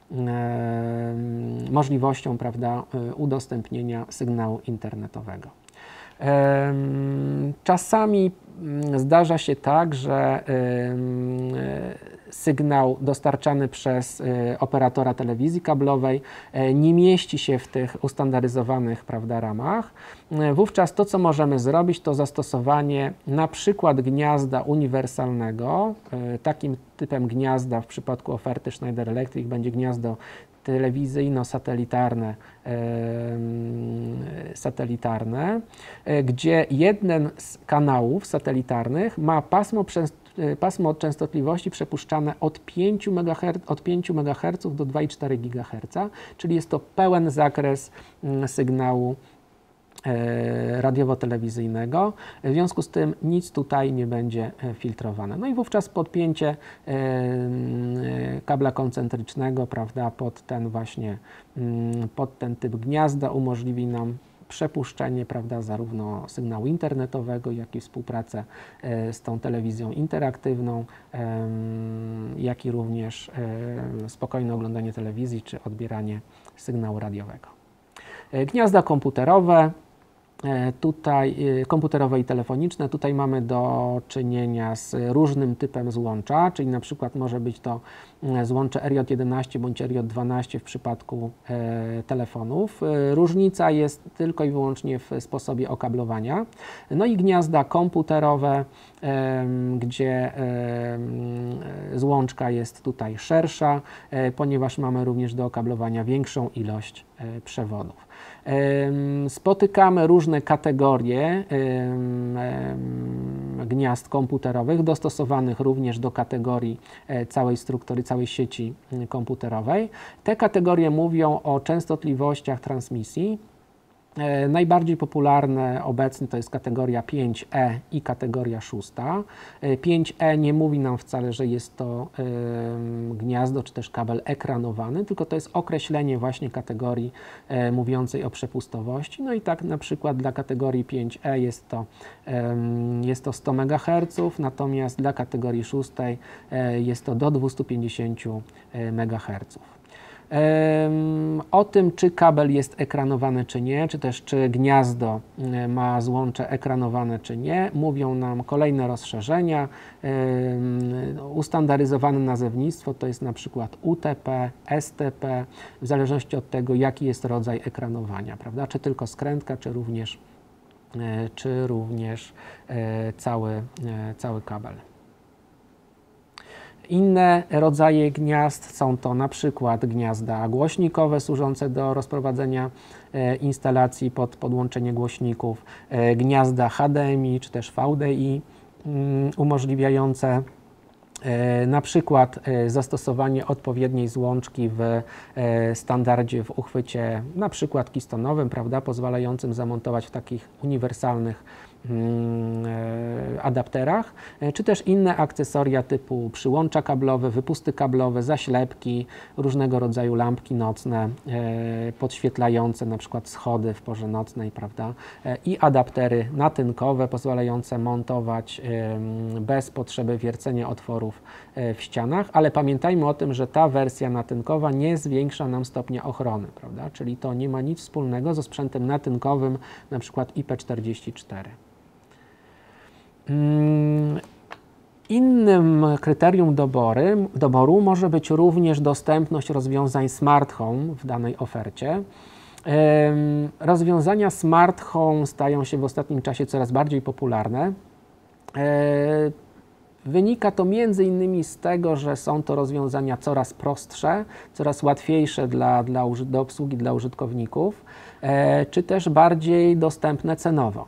możliwością, prawda, udostępnienia sygnału internetowego. E, czasami zdarza się tak, że e, sygnał dostarczany przez e, operatora telewizji kablowej e, nie mieści się w tych ustandaryzowanych, prawda, ramach. E, wówczas to, co możemy zrobić, to zastosowanie na przykład gniazda uniwersalnego. E, takim typem gniazda w przypadku oferty Schneider Electric będzie gniazdo telewizyjno-satelitarne, e, satelitarne, e, gdzie jeden z kanałów satelitarnych ma pasmo, pasmo częstotliwości przepuszczane od pięciu megaherców, od pięciu megaherców do dwóch i czterech gigaherca, czyli jest to pełen zakres m, sygnału e, radiowo-telewizyjnego. W związku z tym nic tutaj nie będzie filtrowane. No i wówczas podpięcie e, kabla koncentrycznego, prawda, pod ten właśnie, pod ten typ gniazda umożliwi nam przepuszczenie, prawda, zarówno sygnału internetowego, jak i współpracę e, z tą telewizją interaktywną, e, jak i również e, spokojne oglądanie telewizji czy odbieranie sygnału radiowego. E, gniazda komputerowe. Tutaj komputerowe i telefoniczne, tutaj mamy do czynienia z różnym typem złącza, czyli na przykład może być to złącze R J jedenaście bądź R J dwanaście w przypadku e, telefonów. Różnica jest tylko i wyłącznie w sposobie okablowania. No i gniazda komputerowe, e, gdzie e, złączka jest tutaj szersza, e, ponieważ mamy również do okablowania większą ilość e, przewodów. Spotykamy różne kategorie gniazd komputerowych, dostosowanych również do kategorii całej struktury, całej sieci komputerowej. Te kategorie mówią o częstotliwościach transmisji. Najbardziej popularne obecnie to jest kategoria pięć E i kategoria szósta. pięć E nie mówi nam wcale, że jest to y, gniazdo czy też kabel ekranowany, tylko to jest określenie właśnie kategorii y, mówiącej o przepustowości. No i tak na przykład dla kategorii pięć E jest to, y, jest to sto megaherców, natomiast dla kategorii szóstej y, jest to do dwustu pięćdziesięciu megaherców. O tym, czy kabel jest ekranowany, czy nie, czy też czy gniazdo ma złącze ekranowane, czy nie, mówią nam kolejne rozszerzenia. Ustandaryzowane nazewnictwo to jest na przykład U T P, S T P, w zależności od tego, jaki jest rodzaj ekranowania, prawda? Czy tylko skrętka, czy również, czy również cały, cały kabel. Inne rodzaje gniazd są to na przykład gniazda głośnikowe służące do rozprowadzenia e, instalacji pod podłączenie głośników, e, gniazda H D M I czy też V D I mm, umożliwiające e, na przykład e, zastosowanie odpowiedniej złączki w e, standardzie w uchwycie na przykład kistonowym, prawda, pozwalającym zamontować w takich uniwersalnych adapterach, czy też inne akcesoria typu przyłącza kablowe, wypusty kablowe, zaślepki, różnego rodzaju lampki nocne, podświetlające na przykład schody w porze nocnej, prawda, i adaptery natynkowe pozwalające montować bez potrzeby wiercenia otworów w ścianach, ale pamiętajmy o tym, że ta wersja natynkowa nie zwiększa nam stopnia ochrony, prawda, czyli to nie ma nic wspólnego ze sprzętem natynkowym, na przykład I P czterdzieści cztery. Innym kryterium dobory, doboru może być również dostępność rozwiązań smart home w danej ofercie. Rozwiązania smart home stają się w ostatnim czasie coraz bardziej popularne. Wynika to między innymi z tego, że są to rozwiązania coraz prostsze, coraz łatwiejsze dla, dla, do obsługi dla użytkowników, czy też bardziej dostępne cenowo.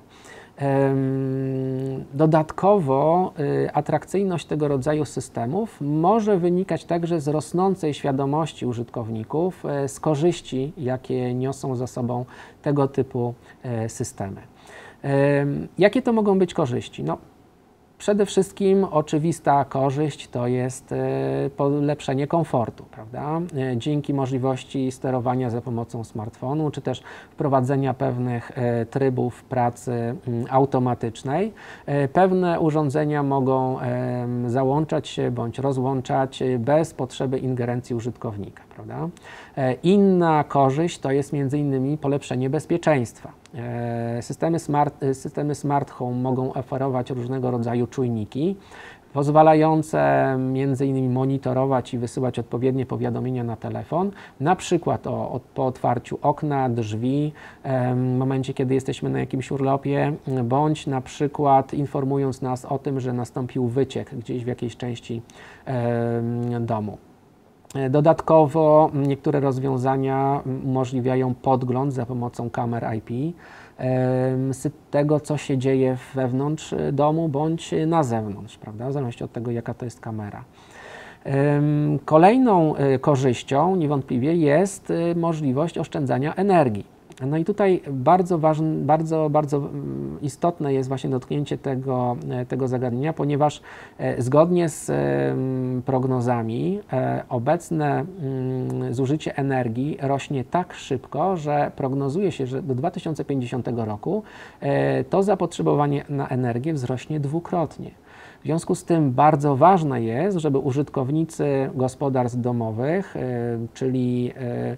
Dodatkowo atrakcyjność tego rodzaju systemów może wynikać także z rosnącej świadomości użytkowników, z korzyści, jakie niosą za sobą tego typu systemy. Jakie to mogą być korzyści? No, przede wszystkim oczywista korzyść to jest polepszenie komfortu, prawda? Dzięki możliwości sterowania za pomocą smartfonu, czy też wprowadzenia pewnych trybów pracy automatycznej, pewne urządzenia mogą załączać się bądź rozłączać bez potrzeby ingerencji użytkownika, prawda? Inna korzyść to jest między innymi polepszenie bezpieczeństwa. Systemy smart, systemy smart home mogą oferować różnego rodzaju czujniki, pozwalające między innymi monitorować i wysyłać odpowiednie powiadomienia na telefon, na przykład o, o, po otwarciu okna, drzwi, w momencie, kiedy jesteśmy na jakimś urlopie, bądź na przykład informując nas o tym, że nastąpił wyciek gdzieś w jakiejś części domu. Dodatkowo niektóre rozwiązania umożliwiają podgląd za pomocą kamer I P z tego, co się dzieje wewnątrz domu bądź na zewnątrz, prawda, w zależności od tego, jaka to jest kamera. Kolejną korzyścią niewątpliwie jest możliwość oszczędzania energii. No i tutaj bardzo ważne, bardzo, bardzo istotne jest właśnie dotknięcie tego, tego zagadnienia, ponieważ zgodnie z prognozami obecne zużycie energii rośnie tak szybko, że prognozuje się, że do dwa tysiące pięćdziesiątego roku to zapotrzebowanie na energię wzrośnie dwukrotnie. W związku z tym bardzo ważne jest, żeby użytkownicy gospodarstw domowych, czyli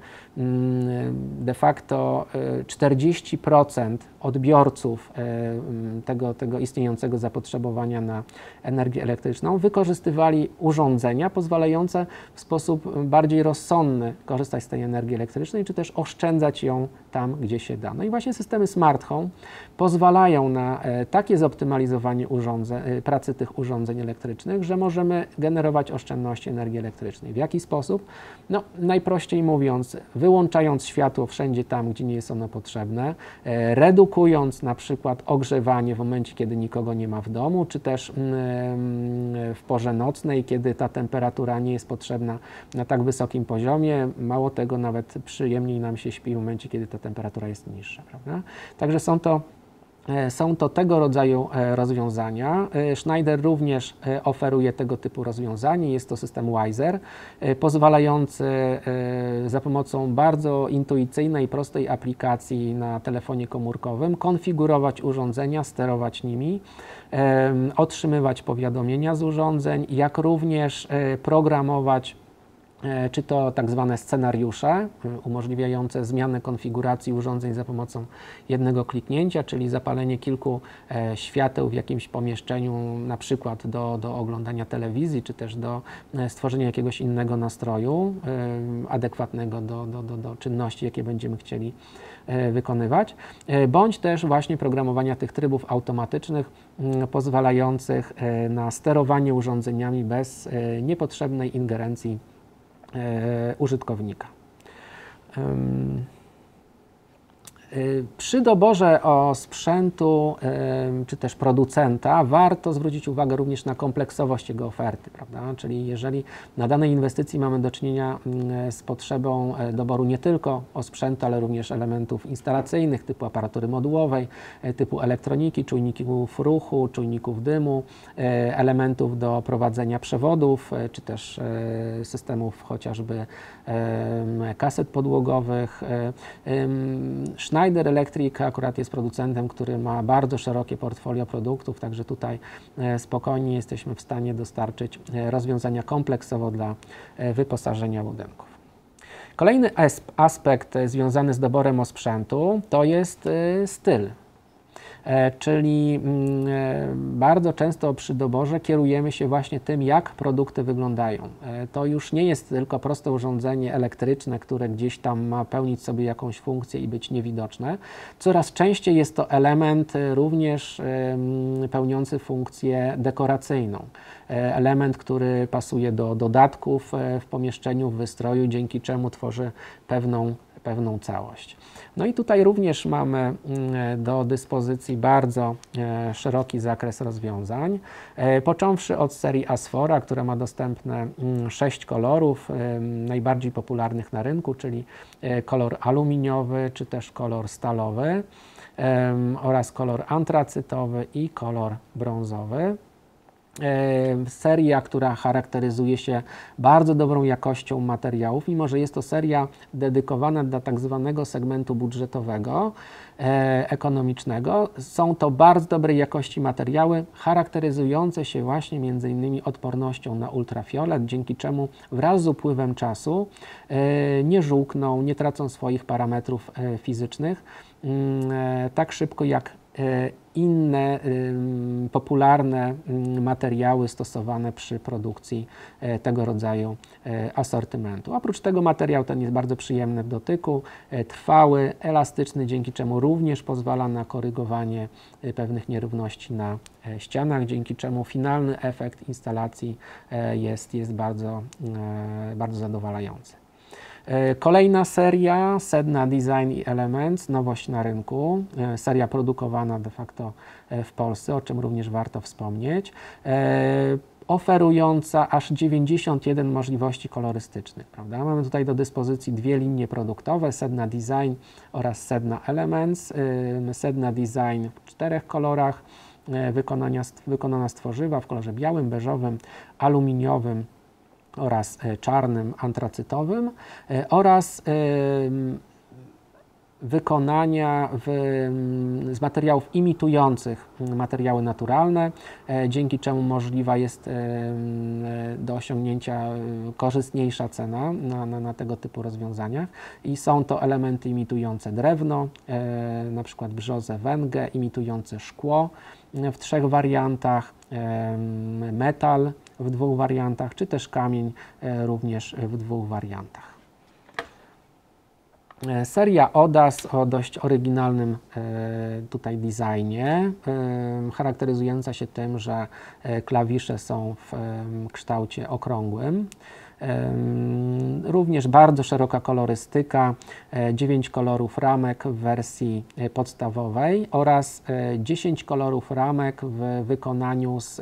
de facto czterdzieści procent odbiorców tego, tego istniejącego zapotrzebowania na energię elektryczną, wykorzystywali urządzenia pozwalające w sposób bardziej rozsądny korzystać z tej energii elektrycznej, czy też oszczędzać ją tam, gdzie się da. No i właśnie systemy smart home pozwalają na takie zoptymalizowanie urządzeń, pracy tych urządzeń elektrycznych, że możemy generować oszczędności energii elektrycznej. W jaki sposób? No, najprościej mówiąc, wyłączając światło wszędzie tam, gdzie nie jest ono potrzebne, redukując na przykład ogrzewanie w momencie, kiedy nikogo nie ma w domu, czy też w porze nocnej, kiedy ta temperatura nie jest potrzebna na tak wysokim poziomie. Mało tego, nawet przyjemniej nam się śpi w momencie, kiedy ta temperatura jest niższa, prawda? Także są to Są to tego rodzaju rozwiązania. Schneider również oferuje tego typu rozwiązanie. Jest to system Wiser, pozwalający za pomocą bardzo intuicyjnej, prostej aplikacji na telefonie komórkowym konfigurować urządzenia, sterować nimi, otrzymywać powiadomienia z urządzeń, jak również programować czy to tak zwane scenariusze umożliwiające zmianę konfiguracji urządzeń za pomocą jednego kliknięcia, czyli zapalenie kilku świateł w jakimś pomieszczeniu, na przykład do, do oglądania telewizji, czy też do stworzenia jakiegoś innego nastroju adekwatnego do, do, do, do czynności, jakie będziemy chcieli wykonywać, bądź też właśnie programowania tych trybów automatycznych pozwalających na sterowanie urządzeniami bez niepotrzebnej ingerencji użytkownika. Przy doborze sprzętu czy też producenta warto zwrócić uwagę również na kompleksowość jego oferty, prawda? Czyli jeżeli na danej inwestycji mamy do czynienia z potrzebą doboru nie tylko osprzętu, ale również elementów instalacyjnych typu aparatury modułowej, typu elektroniki, czujników ruchu, czujników dymu, elementów do prowadzenia przewodów, czy też systemów chociażby kaset podłogowych. Schneider Electric akurat jest producentem, który ma bardzo szerokie portfolio produktów, także tutaj spokojnie jesteśmy w stanie dostarczyć rozwiązania kompleksowo dla wyposażenia budynków. Kolejny aspekt związany z doborem osprzętu to jest styl. Czyli bardzo często przy doborze kierujemy się właśnie tym, jak produkty wyglądają. To już nie jest tylko proste urządzenie elektryczne, które gdzieś tam ma pełnić sobie jakąś funkcję i być niewidoczne. Coraz częściej jest to element również pełniący funkcję dekoracyjną. Element, który pasuje do dodatków w pomieszczeniu, w wystroju, dzięki czemu tworzy pewną pewną całość. No i tutaj również mamy do dyspozycji bardzo szeroki zakres rozwiązań, począwszy od serii Asfora, która ma dostępne sześć kolorów najbardziej popularnych na rynku, czyli kolor aluminiowy, czy też kolor stalowy oraz kolor antracytowy i kolor brązowy. Seria, która charakteryzuje się bardzo dobrą jakością materiałów, mimo że jest to seria dedykowana dla tak zwanego segmentu budżetowego, e, ekonomicznego. Są to bardzo dobrej jakości materiały, charakteryzujące się właśnie między innymi odpornością na ultrafiolet, dzięki czemu wraz z upływem czasu e, nie żółkną, nie tracą swoich parametrów e, fizycznych e, tak szybko jak inne y, popularne y, materiały stosowane przy produkcji y, tego rodzaju y, asortymentu. Oprócz tego materiał ten jest bardzo przyjemny w dotyku, y, trwały, elastyczny, dzięki czemu również pozwala na korygowanie y, pewnych nierówności na y, ścianach, dzięki czemu finalny efekt instalacji y, jest, jest bardzo, y, bardzo zadowalający. Kolejna seria, Sedna Design i Elements, nowość na rynku, seria produkowana de facto w Polsce, o czym również warto wspomnieć, oferująca aż dziewięćdziesiąt jeden możliwości kolorystycznych, prawda? Mamy tutaj do dyspozycji dwie linie produktowe, Sedna Design oraz Sedna Elements. Sedna Design w czterech kolorach, wykonania, wykonana z tworzywa w kolorze białym, beżowym, aluminiowym oraz czarnym, antracytowym oraz wykonania w, z materiałów imitujących materiały naturalne, dzięki czemu możliwa jest do osiągnięcia korzystniejsza cena na, na, na tego typu rozwiązaniach i są to elementy imitujące drewno, na przykład brzozę, węgę, imitujące szkło w trzech wariantach, metal w dwóch wariantach, czy też kamień również w dwóch wariantach. Seria Odas o dość oryginalnym tutaj designie, charakteryzująca się tym, że klawisze są w kształcie okrągłym. Również bardzo szeroka kolorystyka, dziewięć kolorów ramek w wersji podstawowej oraz dziesięć kolorów ramek w wykonaniu z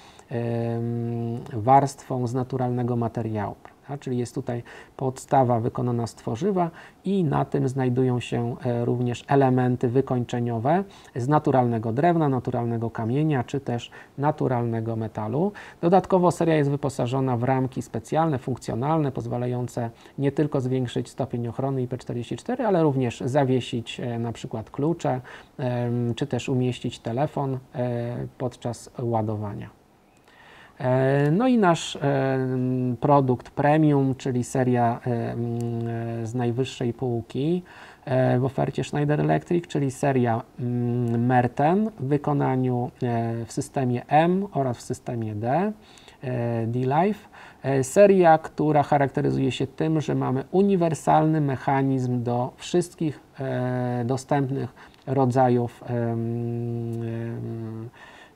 warstwą z naturalnego materiału. Czyli jest tutaj podstawa wykonana z tworzywa i na tym znajdują się również elementy wykończeniowe z naturalnego drewna, naturalnego kamienia czy też naturalnego metalu. Dodatkowo seria jest wyposażona w ramki specjalne, funkcjonalne, pozwalające nie tylko zwiększyć stopień ochrony I P czterdzieści cztery, ale również zawiesić na przykład klucze czy też umieścić telefon podczas ładowania. No i nasz produkt premium, czyli seria z najwyższej półki w ofercie Schneider Electric, czyli seria Merten w wykonaniu w systemie M oraz w systemie D, D-Life. Seria, która charakteryzuje się tym, że mamy uniwersalny mechanizm do wszystkich dostępnych rodzajów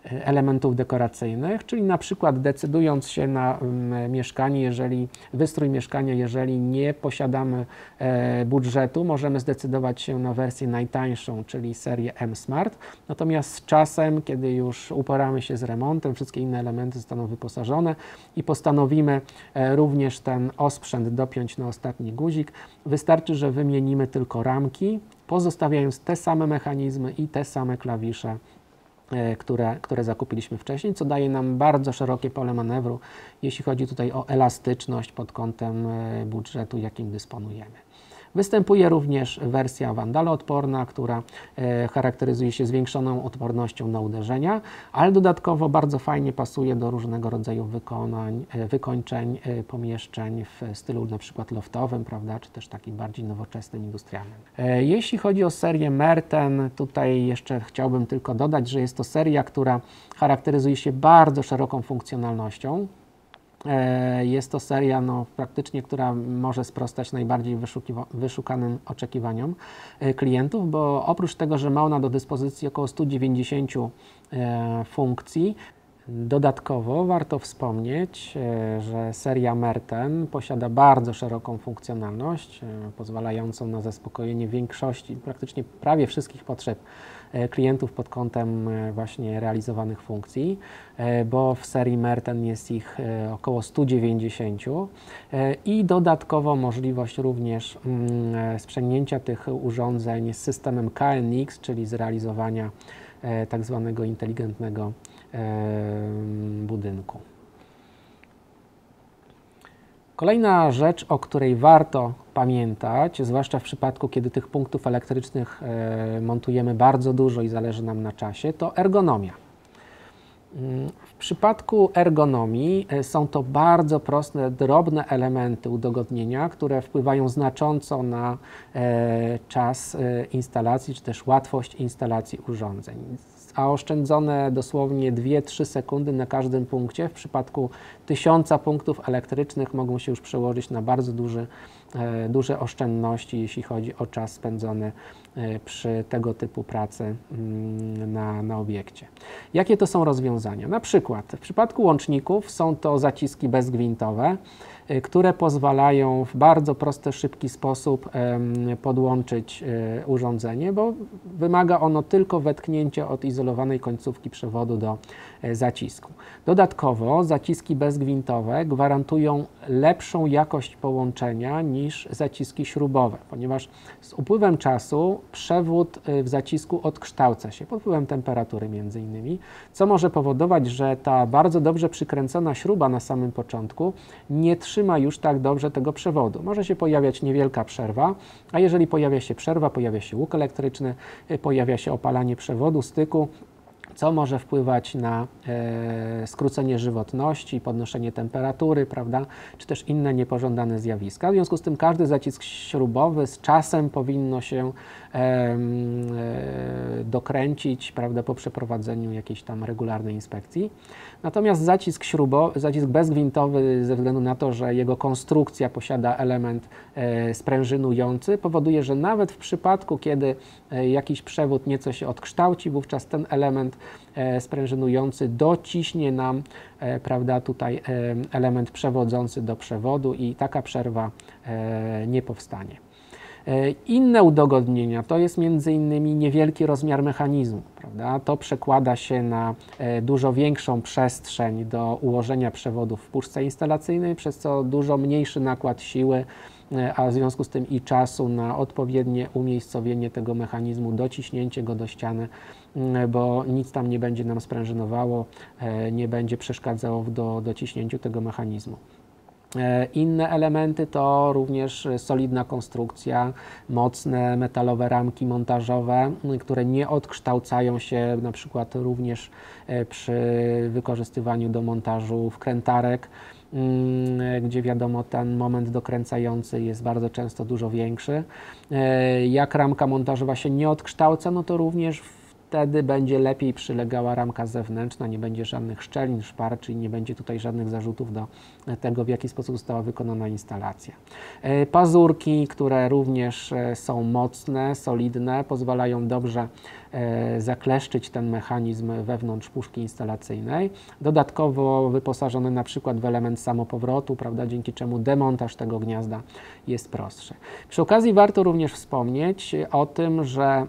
elementów dekoracyjnych, czyli na przykład decydując się na mieszkanie, jeżeli wystrój mieszkania, jeżeli nie posiadamy budżetu, możemy zdecydować się na wersję najtańszą, czyli serię M Smart. Natomiast z czasem, kiedy już uporamy się z remontem, wszystkie inne elementy zostaną wyposażone i postanowimy również ten osprzęt dopiąć na ostatni guzik, wystarczy, że wymienimy tylko ramki, pozostając te same mechanizmy i te same klawisze, Które, które zakupiliśmy wcześniej, co daje nam bardzo szerokie pole manewru, jeśli chodzi tutaj o elastyczność pod kątem budżetu, jakim dysponujemy. Występuje również wersja wandaloodporna, która e, charakteryzuje się zwiększoną odpornością na uderzenia, ale dodatkowo bardzo fajnie pasuje do różnego rodzaju wykonań, e, wykończeń e, pomieszczeń w stylu na przykład loftowym, prawda, czy też takim bardziej nowoczesnym, industrialnym. E, jeśli chodzi o serię Merten, tutaj jeszcze chciałbym tylko dodać, że jest to seria, która charakteryzuje się bardzo szeroką funkcjonalnością. Jest to seria no, praktycznie, która może sprostać najbardziej wyszukanym oczekiwaniom klientów, bo oprócz tego, że ma ona do dyspozycji około stu dziewięćdziesięciu funkcji, dodatkowo warto wspomnieć, że seria Merten posiada bardzo szeroką funkcjonalność, pozwalającą na zaspokojenie większości, praktycznie prawie wszystkich potrzeb klientów pod kątem właśnie realizowanych funkcji, bo w serii Merten jest ich około stu dziewięćdziesięciu i dodatkowo możliwość również sprzęgnięcia tych urządzeń z systemem K N X, czyli zrealizowania tak zwanego inteligentnego budynku. Kolejna rzecz, o której warto pamiętać, zwłaszcza w przypadku, kiedy tych punktów elektrycznych montujemy bardzo dużo i zależy nam na czasie, to ergonomia. W przypadku ergonomii są to bardzo proste, drobne elementy udogodnienia, które wpływają znacząco na czas instalacji, czy też łatwość instalacji urządzeń. A oszczędzone dosłownie dwie trzy sekundy na każdym punkcie w przypadku tysiąca punktów elektrycznych mogą się już przełożyć na bardzo duży, e, duże oszczędności, jeśli chodzi o czas spędzony e, przy tego typu pracy mm, na, na obiekcie. Jakie to są rozwiązania? Na przykład w przypadku łączników są to zaciski bezgwintowe, e, które pozwalają w bardzo prosty, szybki sposób e, podłączyć e, urządzenie, bo wymaga ono tylko wetknięcia od izolowanej końcówki przewodu do e, zacisku. Dodatkowo zaciski bezgwintowe gwarantują lepszą jakość połączenia niż zaciski śrubowe, ponieważ z upływem czasu przewód w zacisku odkształca się, pod wpływem temperatury między innymi, co może powodować, że ta bardzo dobrze przykręcona śruba na samym początku nie trzyma już tak dobrze tego przewodu. Może się pojawiać niewielka przerwa, a jeżeli pojawia się przerwa, pojawia się łuk elektryczny, pojawia się opalanie przewodu, styku, co może wpływać na e, skrócenie żywotności, podnoszenie temperatury, prawda, czy też inne niepożądane zjawiska. W związku z tym każdy zacisk śrubowy z czasem powinno się e, e, dokręcić, prawda, po przeprowadzeniu jakiejś tam regularnej inspekcji. Natomiast zacisk śrubowy, zacisk bezgwintowy, ze względu na to, że jego konstrukcja posiada element e, sprężynujący, powoduje, że nawet w przypadku, kiedy e, jakiś przewód nieco się odkształci, wówczas ten element e, sprężynujący dociśnie nam, e, prawda, tutaj e, element przewodzący do przewodu i taka przerwa e, nie powstanie. Inne udogodnienia to jest między innymi niewielki rozmiar mechanizmu, prawda? To przekłada się na dużo większą przestrzeń do ułożenia przewodów w puszce instalacyjnej, przez co dużo mniejszy nakład siły, a w związku z tym i czasu na odpowiednie umiejscowienie tego mechanizmu, dociśnięcie go do ściany, bo nic tam nie będzie nam sprężynowało, nie będzie przeszkadzało w do, dociśnięciu tego mechanizmu. Inne elementy to również solidna konstrukcja, mocne metalowe ramki montażowe, które nie odkształcają się na przykład również przy wykorzystywaniu do montażu wkrętarek, gdzie wiadomo ten moment dokręcający jest bardzo często dużo większy. Jak ramka montażowa się nie odkształca, no to również w wtedy będzie lepiej przylegała ramka zewnętrzna, nie będzie żadnych szczelin, szpar, czyli nie będzie tutaj żadnych zarzutów do tego, w jaki sposób została wykonana instalacja. Pazurki, które również są mocne, solidne, pozwalają dobrze zakleszczyć ten mechanizm wewnątrz puszki instalacyjnej. Dodatkowo wyposażone na przykład w element samopowrotu, prawda, dzięki czemu demontaż tego gniazda jest prostszy. Przy okazji warto również wspomnieć o tym, że mm,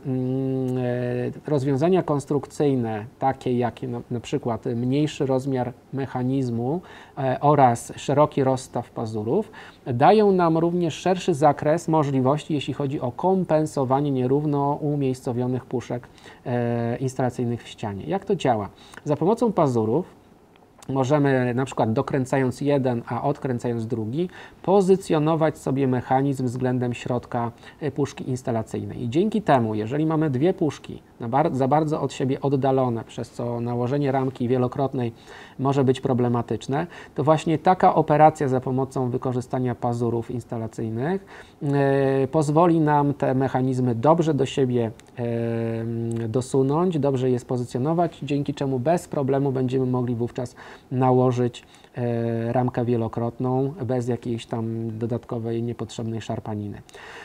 rozwiązania konstrukcyjne, takie jak na, na przykład mniejszy rozmiar mechanizmu e, oraz szeroki rozstaw pazurów, dają nam również szerszy zakres możliwości, jeśli chodzi o kompensowanie nierówno umiejscowionych puszek e, instalacyjnych w ścianie. Jak to działa? Za pomocą pazurów możemy na przykład dokręcając jeden, a odkręcając drugi, pozycjonować sobie mechanizm względem środka puszki instalacyjnej. I dzięki temu, jeżeli mamy dwie puszki za bardzo od siebie oddalone, przez co nałożenie ramki wielokrotnej może być problematyczne, to właśnie taka operacja za pomocą wykorzystania pazurów instalacyjnych e, pozwoli nam te mechanizmy dobrze do siebie e, dosunąć, dobrze je spozycjonować, dzięki czemu bez problemu będziemy mogli wówczas nałożyć e, ramkę wielokrotną bez jakiejś tam dodatkowej, niepotrzebnej szarpaniny.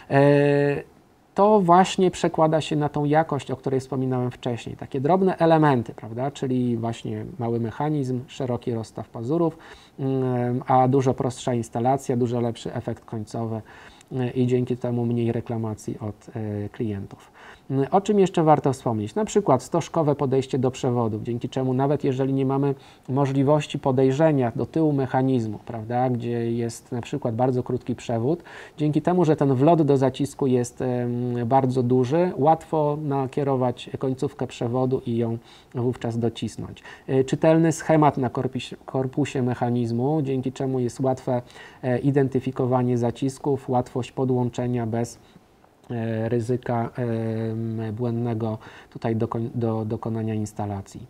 E, To właśnie przekłada się na tą jakość, o której wspominałem wcześniej. Takie drobne elementy, prawda? Czyli właśnie mały mechanizm, szeroki rozstaw pazurów, a dużo prostsza instalacja, dużo lepszy efekt końcowy i dzięki temu mniej reklamacji od klientów. O czym jeszcze warto wspomnieć? Na przykład stożkowe podejście do przewodów, dzięki czemu nawet jeżeli nie mamy możliwości podejrzenia do tyłu mechanizmu, prawda, gdzie jest na przykład bardzo krótki przewód, dzięki temu, że ten wlot do zacisku jest bardzo duży, łatwo nakierować końcówkę przewodu i ją wówczas docisnąć. Czytelny schemat na korpusie, korpusie mechanizmu, dzięki czemu jest łatwe identyfikowanie zacisków, łatwość podłączenia bez ryzyka błędnego tutaj do, do dokonania instalacji.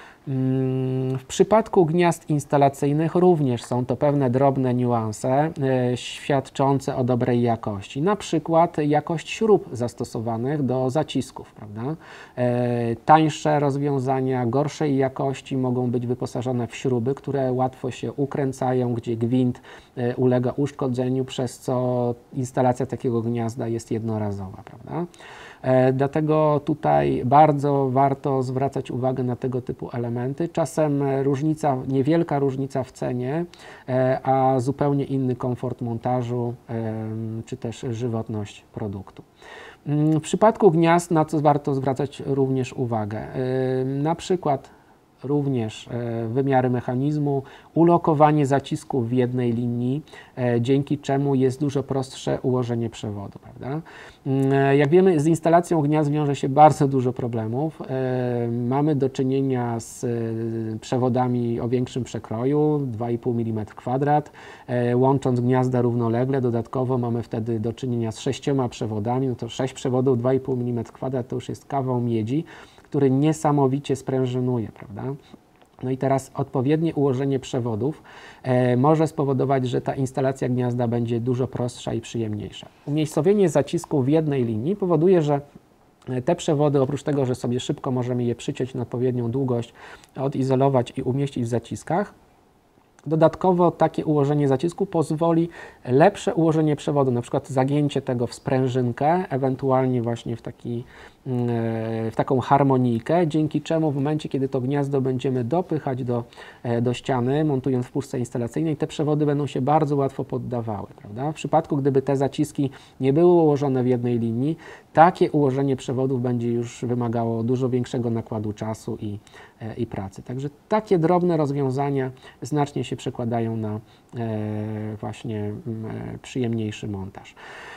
W przypadku gniazd instalacyjnych również są to pewne drobne niuanse e, świadczące o dobrej jakości. Na przykład jakość śrub zastosowanych do zacisków, prawda? E, tańsze rozwiązania gorszej jakości mogą być wyposażone w śruby, które łatwo się ukręcają, gdzie gwint e, ulega uszkodzeniu, przez co instalacja takiego gniazda jest jednorazowa, prawda? E, dlatego tutaj bardzo warto zwracać uwagę na tego typu elementy. Czasem różnica, niewielka różnica w cenie, e, a zupełnie inny komfort montażu, e, czy też żywotność produktu. W przypadku gniazd, na co warto zwracać również uwagę, e, na przykład również e, wymiary mechanizmu, ulokowanie zacisków w jednej linii, e, dzięki czemu jest dużo prostsze ułożenie przewodu, prawda? E, jak wiemy, z instalacją gniazd wiąże się bardzo dużo problemów. E, mamy do czynienia z e, przewodami o większym przekroju, dwa i pół milimetra kwadrat, e, łącząc gniazda równolegle, dodatkowo mamy wtedy do czynienia z sześcioma przewodami, no to sześć przewodów, dwa i pół milimetra kwadrat to już jest kawał miedzi, który niesamowicie sprężynuje, prawda? No i teraz odpowiednie ułożenie przewodów e, może spowodować, że ta instalacja gniazda będzie dużo prostsza i przyjemniejsza. Umiejscowienie zacisków w jednej linii powoduje, że te przewody, oprócz tego, że sobie szybko możemy je przyciąć na odpowiednią długość, odizolować i umieścić w zaciskach, dodatkowo takie ułożenie zacisku pozwoli lepsze ułożenie przewodu, na przykład zagięcie tego w sprężynkę, ewentualnie właśnie w, taki, w taką harmonijkę, dzięki czemu w momencie, kiedy to gniazdo będziemy dopychać do, do ściany, montując w puszce instalacyjnej, te przewody będą się bardzo łatwo poddawały, prawda? W przypadku, gdyby te zaciski nie były ułożone w jednej linii, takie ułożenie przewodów będzie już wymagało dużo większego nakładu czasu i, i pracy. Także takie drobne rozwiązania znacznie się przekładają na e, właśnie e, przyjemniejszy montaż.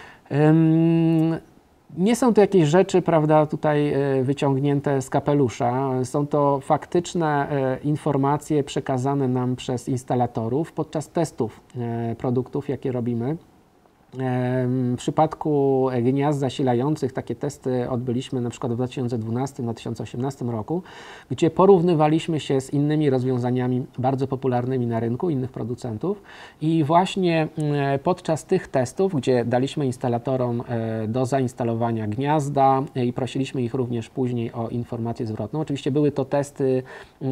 Ym, Nie są to jakieś rzeczy, prawda, tutaj wyciągnięte z kapelusza. Są to faktyczne informacje przekazane nam przez instalatorów podczas testów produktów, jakie robimy. W przypadku gniazd zasilających takie testy odbyliśmy na przykład w dwa tysiące dwunastym do dwa tysiące osiemnastym roku, gdzie porównywaliśmy się z innymi rozwiązaniami bardzo popularnymi na rynku, innych producentów i właśnie podczas tych testów, gdzie daliśmy instalatorom do zainstalowania gniazda i prosiliśmy ich również później o informację zwrotną. Oczywiście były to testy,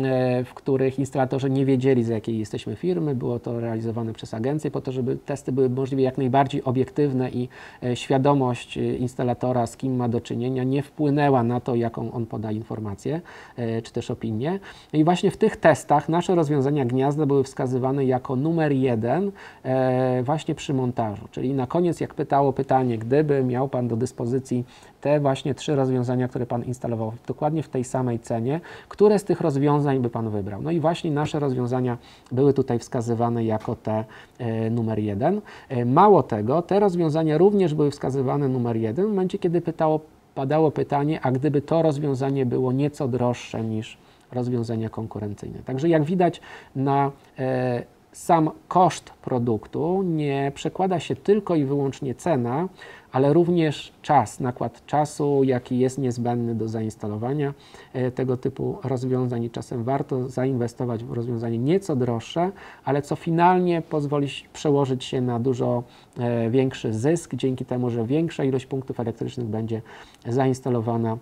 w których instalatorzy nie wiedzieli, z jakiej jesteśmy firmy, było to realizowane przez agencję po to, żeby testy były możliwie jak najbardziej obiektywne i świadomość instalatora, z kim ma do czynienia, nie wpłynęła na to, jaką on poda informację czy też opinię. I właśnie w tych testach nasze rozwiązania gniazda były wskazywane jako numer jeden właśnie przy montażu. Czyli na koniec, jak pytało pytanie, gdyby miał Pan do dyspozycji te właśnie trzy rozwiązania, które Pan instalował dokładnie w tej samej cenie, które z tych rozwiązań by Pan wybrał? No i właśnie nasze rozwiązania były tutaj wskazywane jako te e, numer jeden. E, mało tego, te rozwiązania również były wskazywane numer jeden w momencie, kiedy pytało, padało pytanie, a gdyby to rozwiązanie było nieco droższe niż rozwiązania konkurencyjne. Także jak widać na e, sam koszt produktu nie przekłada się tylko i wyłącznie cena, ale również czas, nakład czasu, jaki jest niezbędny do zainstalowania tego typu rozwiązań i czasem warto zainwestować w rozwiązanie nieco droższe, ale co finalnie pozwoli przełożyć się na dużo większy zysk, dzięki temu, że większa ilość punktów elektrycznych będzie zainstalowana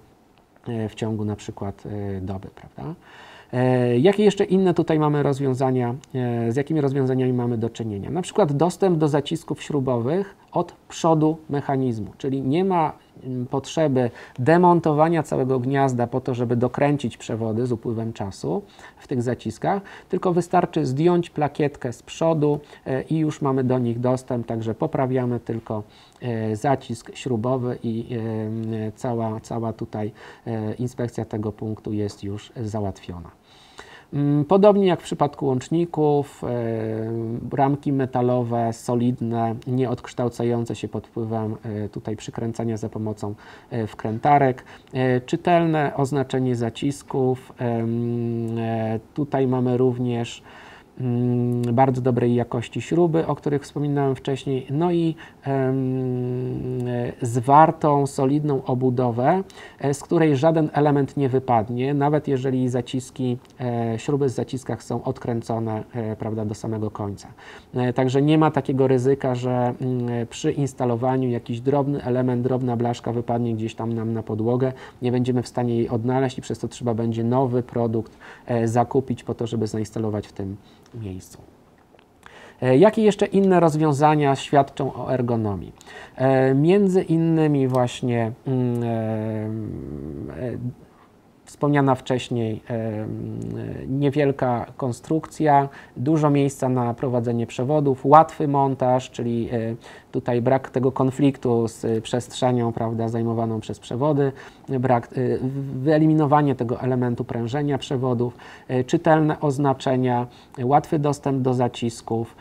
w ciągu na przykład doby, prawda? Jakie jeszcze inne tutaj mamy rozwiązania, z jakimi rozwiązaniami mamy do czynienia? Na przykład dostęp do zacisków śrubowych od przodu mechanizmu, czyli nie ma potrzeby demontowania całego gniazda po to, żeby dokręcić przewody z upływem czasu w tych zaciskach, tylko wystarczy zdjąć plakietkę z przodu i już mamy do nich dostęp, także poprawiamy tylko zacisk śrubowy i cała, cała tutaj inspekcja tego punktu jest już załatwiona. Podobnie jak w przypadku łączników, e, ramki metalowe, solidne, nieodkształcające się pod wpływem e, tutaj przykręcania za pomocą e, wkrętarek, e, czytelne oznaczenie zacisków, e, e, tutaj mamy również bardzo dobrej jakości śruby, o których wspominałem wcześniej, no i um, zwartą, solidną obudowę, z której żaden element nie wypadnie, nawet jeżeli zaciski, e, śruby z zaciskach są odkręcone e, prawda, do samego końca. E, także nie ma takiego ryzyka, że m, przy instalowaniu jakiś drobny element, drobna blaszka wypadnie gdzieś tam nam na podłogę, nie będziemy w stanie jej odnaleźć i przez to trzeba będzie nowy produkt e, zakupić po to, żeby zainstalować w tym miejscu. Jakie jeszcze inne rozwiązania świadczą o ergonomii? E, między innymi właśnie mm, e, wspomniana wcześniej e, niewielka konstrukcja, dużo miejsca na prowadzenie przewodów, łatwy montaż, czyli e, tutaj brak tego konfliktu z przestrzenią, prawda, zajmowaną przez przewody, brak, e, wyeliminowanie tego elementu prężenia przewodów, e, czytelne oznaczenia, łatwy dostęp do zacisków,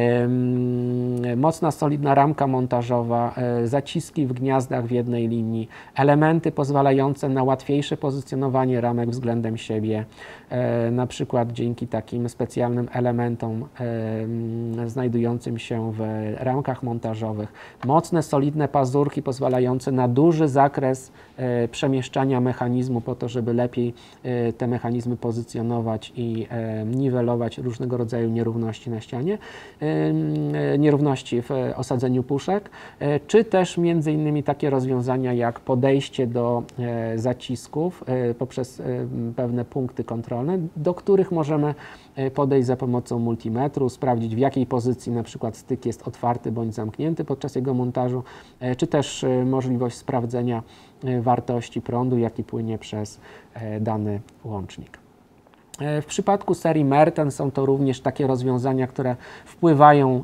e, mocna, solidna ramka montażowa, e, zaciski w gniazdach w jednej linii, elementy pozwalające na łatwiejsze pozycjonowanie ramek względem siebie, e, na przykład dzięki takim specjalnym elementom e, znajdującym się w ramkach montażowych. Mocne, solidne pazurki pozwalające na duży zakres e, przemieszczania mechanizmu po to, żeby lepiej e, te mechanizmy pozycjonować i e, niwelować różnego rodzaju nierówności na ścianie, e, nierówności w osadzeniu puszek, e, czy też między innymi takie rozwiązania jak podejście do e, zacisków e, poprzez pewne punkty kontrolne, do których możemy podejść za pomocą multimetru, sprawdzić w jakiej pozycji na przykład styk jest otwarty bądź zamknięty podczas jego montażu, czy też możliwość sprawdzenia wartości prądu, jaki płynie przez dany łącznik. W przypadku serii Merten są to również takie rozwiązania, które wpływają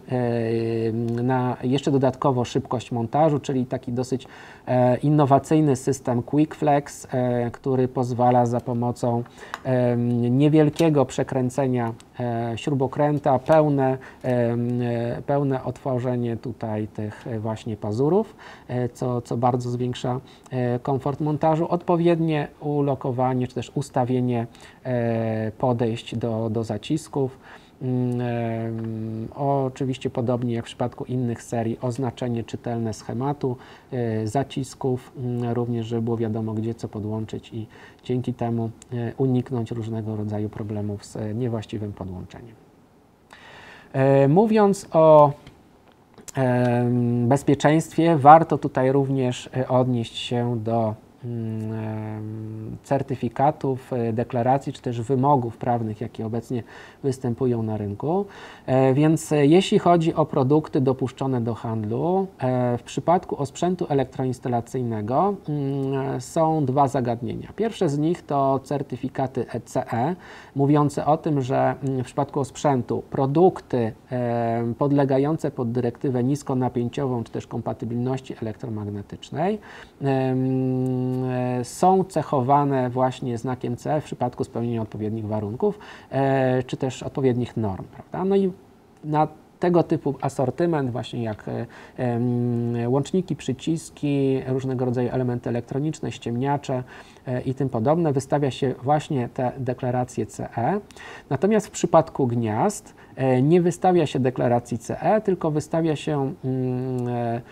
na jeszcze dodatkowo szybkość montażu, czyli taki dosyć innowacyjny system QuickFlex, który pozwala za pomocą niewielkiego przekręcenia śrubokręta, pełne, pełne otworzenie tutaj tych właśnie pazurów, co, co bardzo zwiększa komfort montażu, odpowiednie ulokowanie czy też ustawienie podejść do, do zacisków, Oczywiście podobnie jak w przypadku innych serii, oznaczenie czytelne schematu, zacisków, również żeby było wiadomo, gdzie co podłączyć i dzięki temu uniknąć różnego rodzaju problemów z niewłaściwym podłączeniem. Mówiąc o bezpieczeństwie, warto tutaj również odnieść się do certyfikatów, deklaracji, czy też wymogów prawnych, jakie obecnie występują na rynku. Więc jeśli chodzi o produkty dopuszczone do handlu, w przypadku osprzętu elektroinstalacyjnego są dwa zagadnienia. Pierwsze z nich to certyfikaty E C E, mówiące o tym, że w przypadku osprzętu produkty podlegające pod dyrektywę niskonapięciową, czy też kompatybilności elektromagnetycznej są cechowane właśnie znakiem C E w przypadku spełnienia odpowiednich warunków, e, czy też odpowiednich norm, prawda? No i na tego typu asortyment, właśnie jak e, e, łączniki, przyciski, różnego rodzaju elementy elektroniczne, ściemniacze e, i tym podobne, wystawia się właśnie te deklaracje C E. Natomiast w przypadku gniazd e, nie wystawia się deklaracji C E, tylko wystawia się mm, e,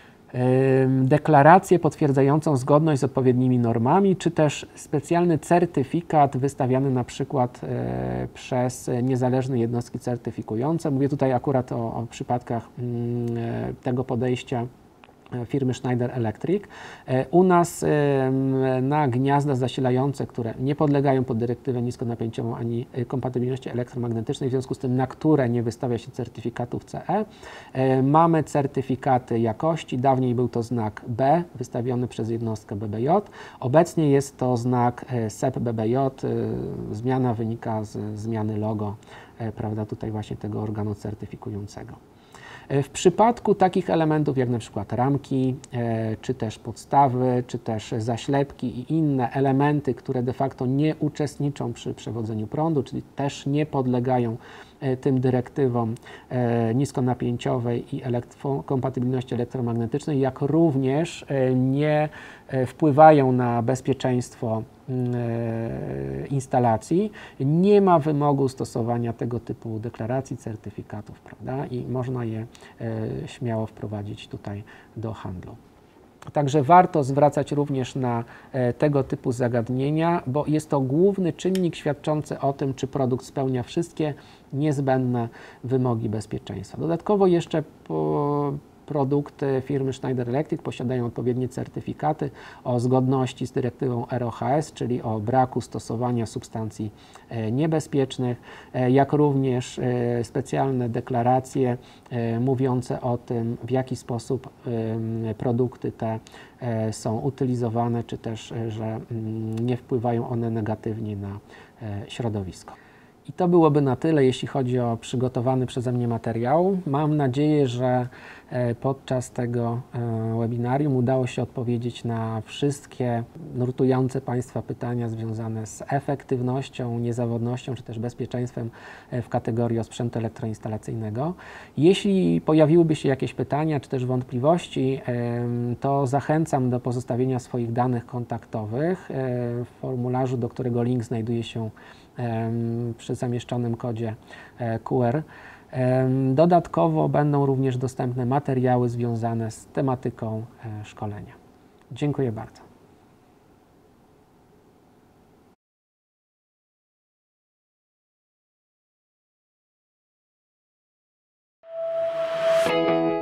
deklarację potwierdzającą zgodność z odpowiednimi normami, czy też specjalny certyfikat wystawiany na przykład przez niezależne jednostki certyfikujące. Mówię tutaj akurat o, o przypadkach tego podejścia firmy Schneider Electric. U nas na gniazda zasilające, które nie podlegają pod dyrektywę niskonapięciową ani kompatybilności elektromagnetycznej, w związku z tym na które nie wystawia się certyfikatów C E, mamy certyfikaty jakości. Dawniej był to znak B wystawiony przez jednostkę B B J. Obecnie jest to znak S E P B B J. Zmiana wynika z zmiany logo, prawda, tutaj właśnie tego organu certyfikującego. W przypadku takich elementów jak na przykład ramki, e, czy też podstawy, czy też zaślepki i inne elementy, które de facto nie uczestniczą przy przewodzeniu prądu, czyli też nie podlegają e, tym dyrektywom e, niskonapięciowej i elektro, kompatybilności elektromagnetycznej, jak również e, nie e, wpływają na bezpieczeństwo e, instalacji, nie ma wymogu stosowania tego typu deklaracji, certyfikatów, prawda? I można je e, śmiało wprowadzić tutaj do handlu. Także warto zwracać również na e, tego typu zagadnienia, bo jest to główny czynnik świadczący o tym, czy produkt spełnia wszystkie niezbędne wymogi bezpieczeństwa. Dodatkowo jeszcze po, produkty firmy Schneider Electric posiadają odpowiednie certyfikaty o zgodności z dyrektywą R O H S, czyli o braku stosowania substancji e, niebezpiecznych, e, jak również e, specjalne deklaracje e, mówiące o tym, w jaki sposób e, produkty te e, są utylizowane, czy też, e, że m, nie wpływają one negatywnie na e, środowisko. I to byłoby na tyle, jeśli chodzi o przygotowany przeze mnie materiał. Mam nadzieję, że podczas tego webinarium udało się odpowiedzieć na wszystkie nurtujące Państwa pytania związane z efektywnością, niezawodnością czy też bezpieczeństwem w kategorii osprzętu elektroinstalacyjnego. Jeśli pojawiłyby się jakieś pytania czy też wątpliwości, to zachęcam do pozostawienia swoich danych kontaktowych w formularzu, do którego link znajduje się przy zamieszczonym kodzie Q R. Dodatkowo będą również dostępne materiały związane z tematyką szkolenia. Dziękuję bardzo.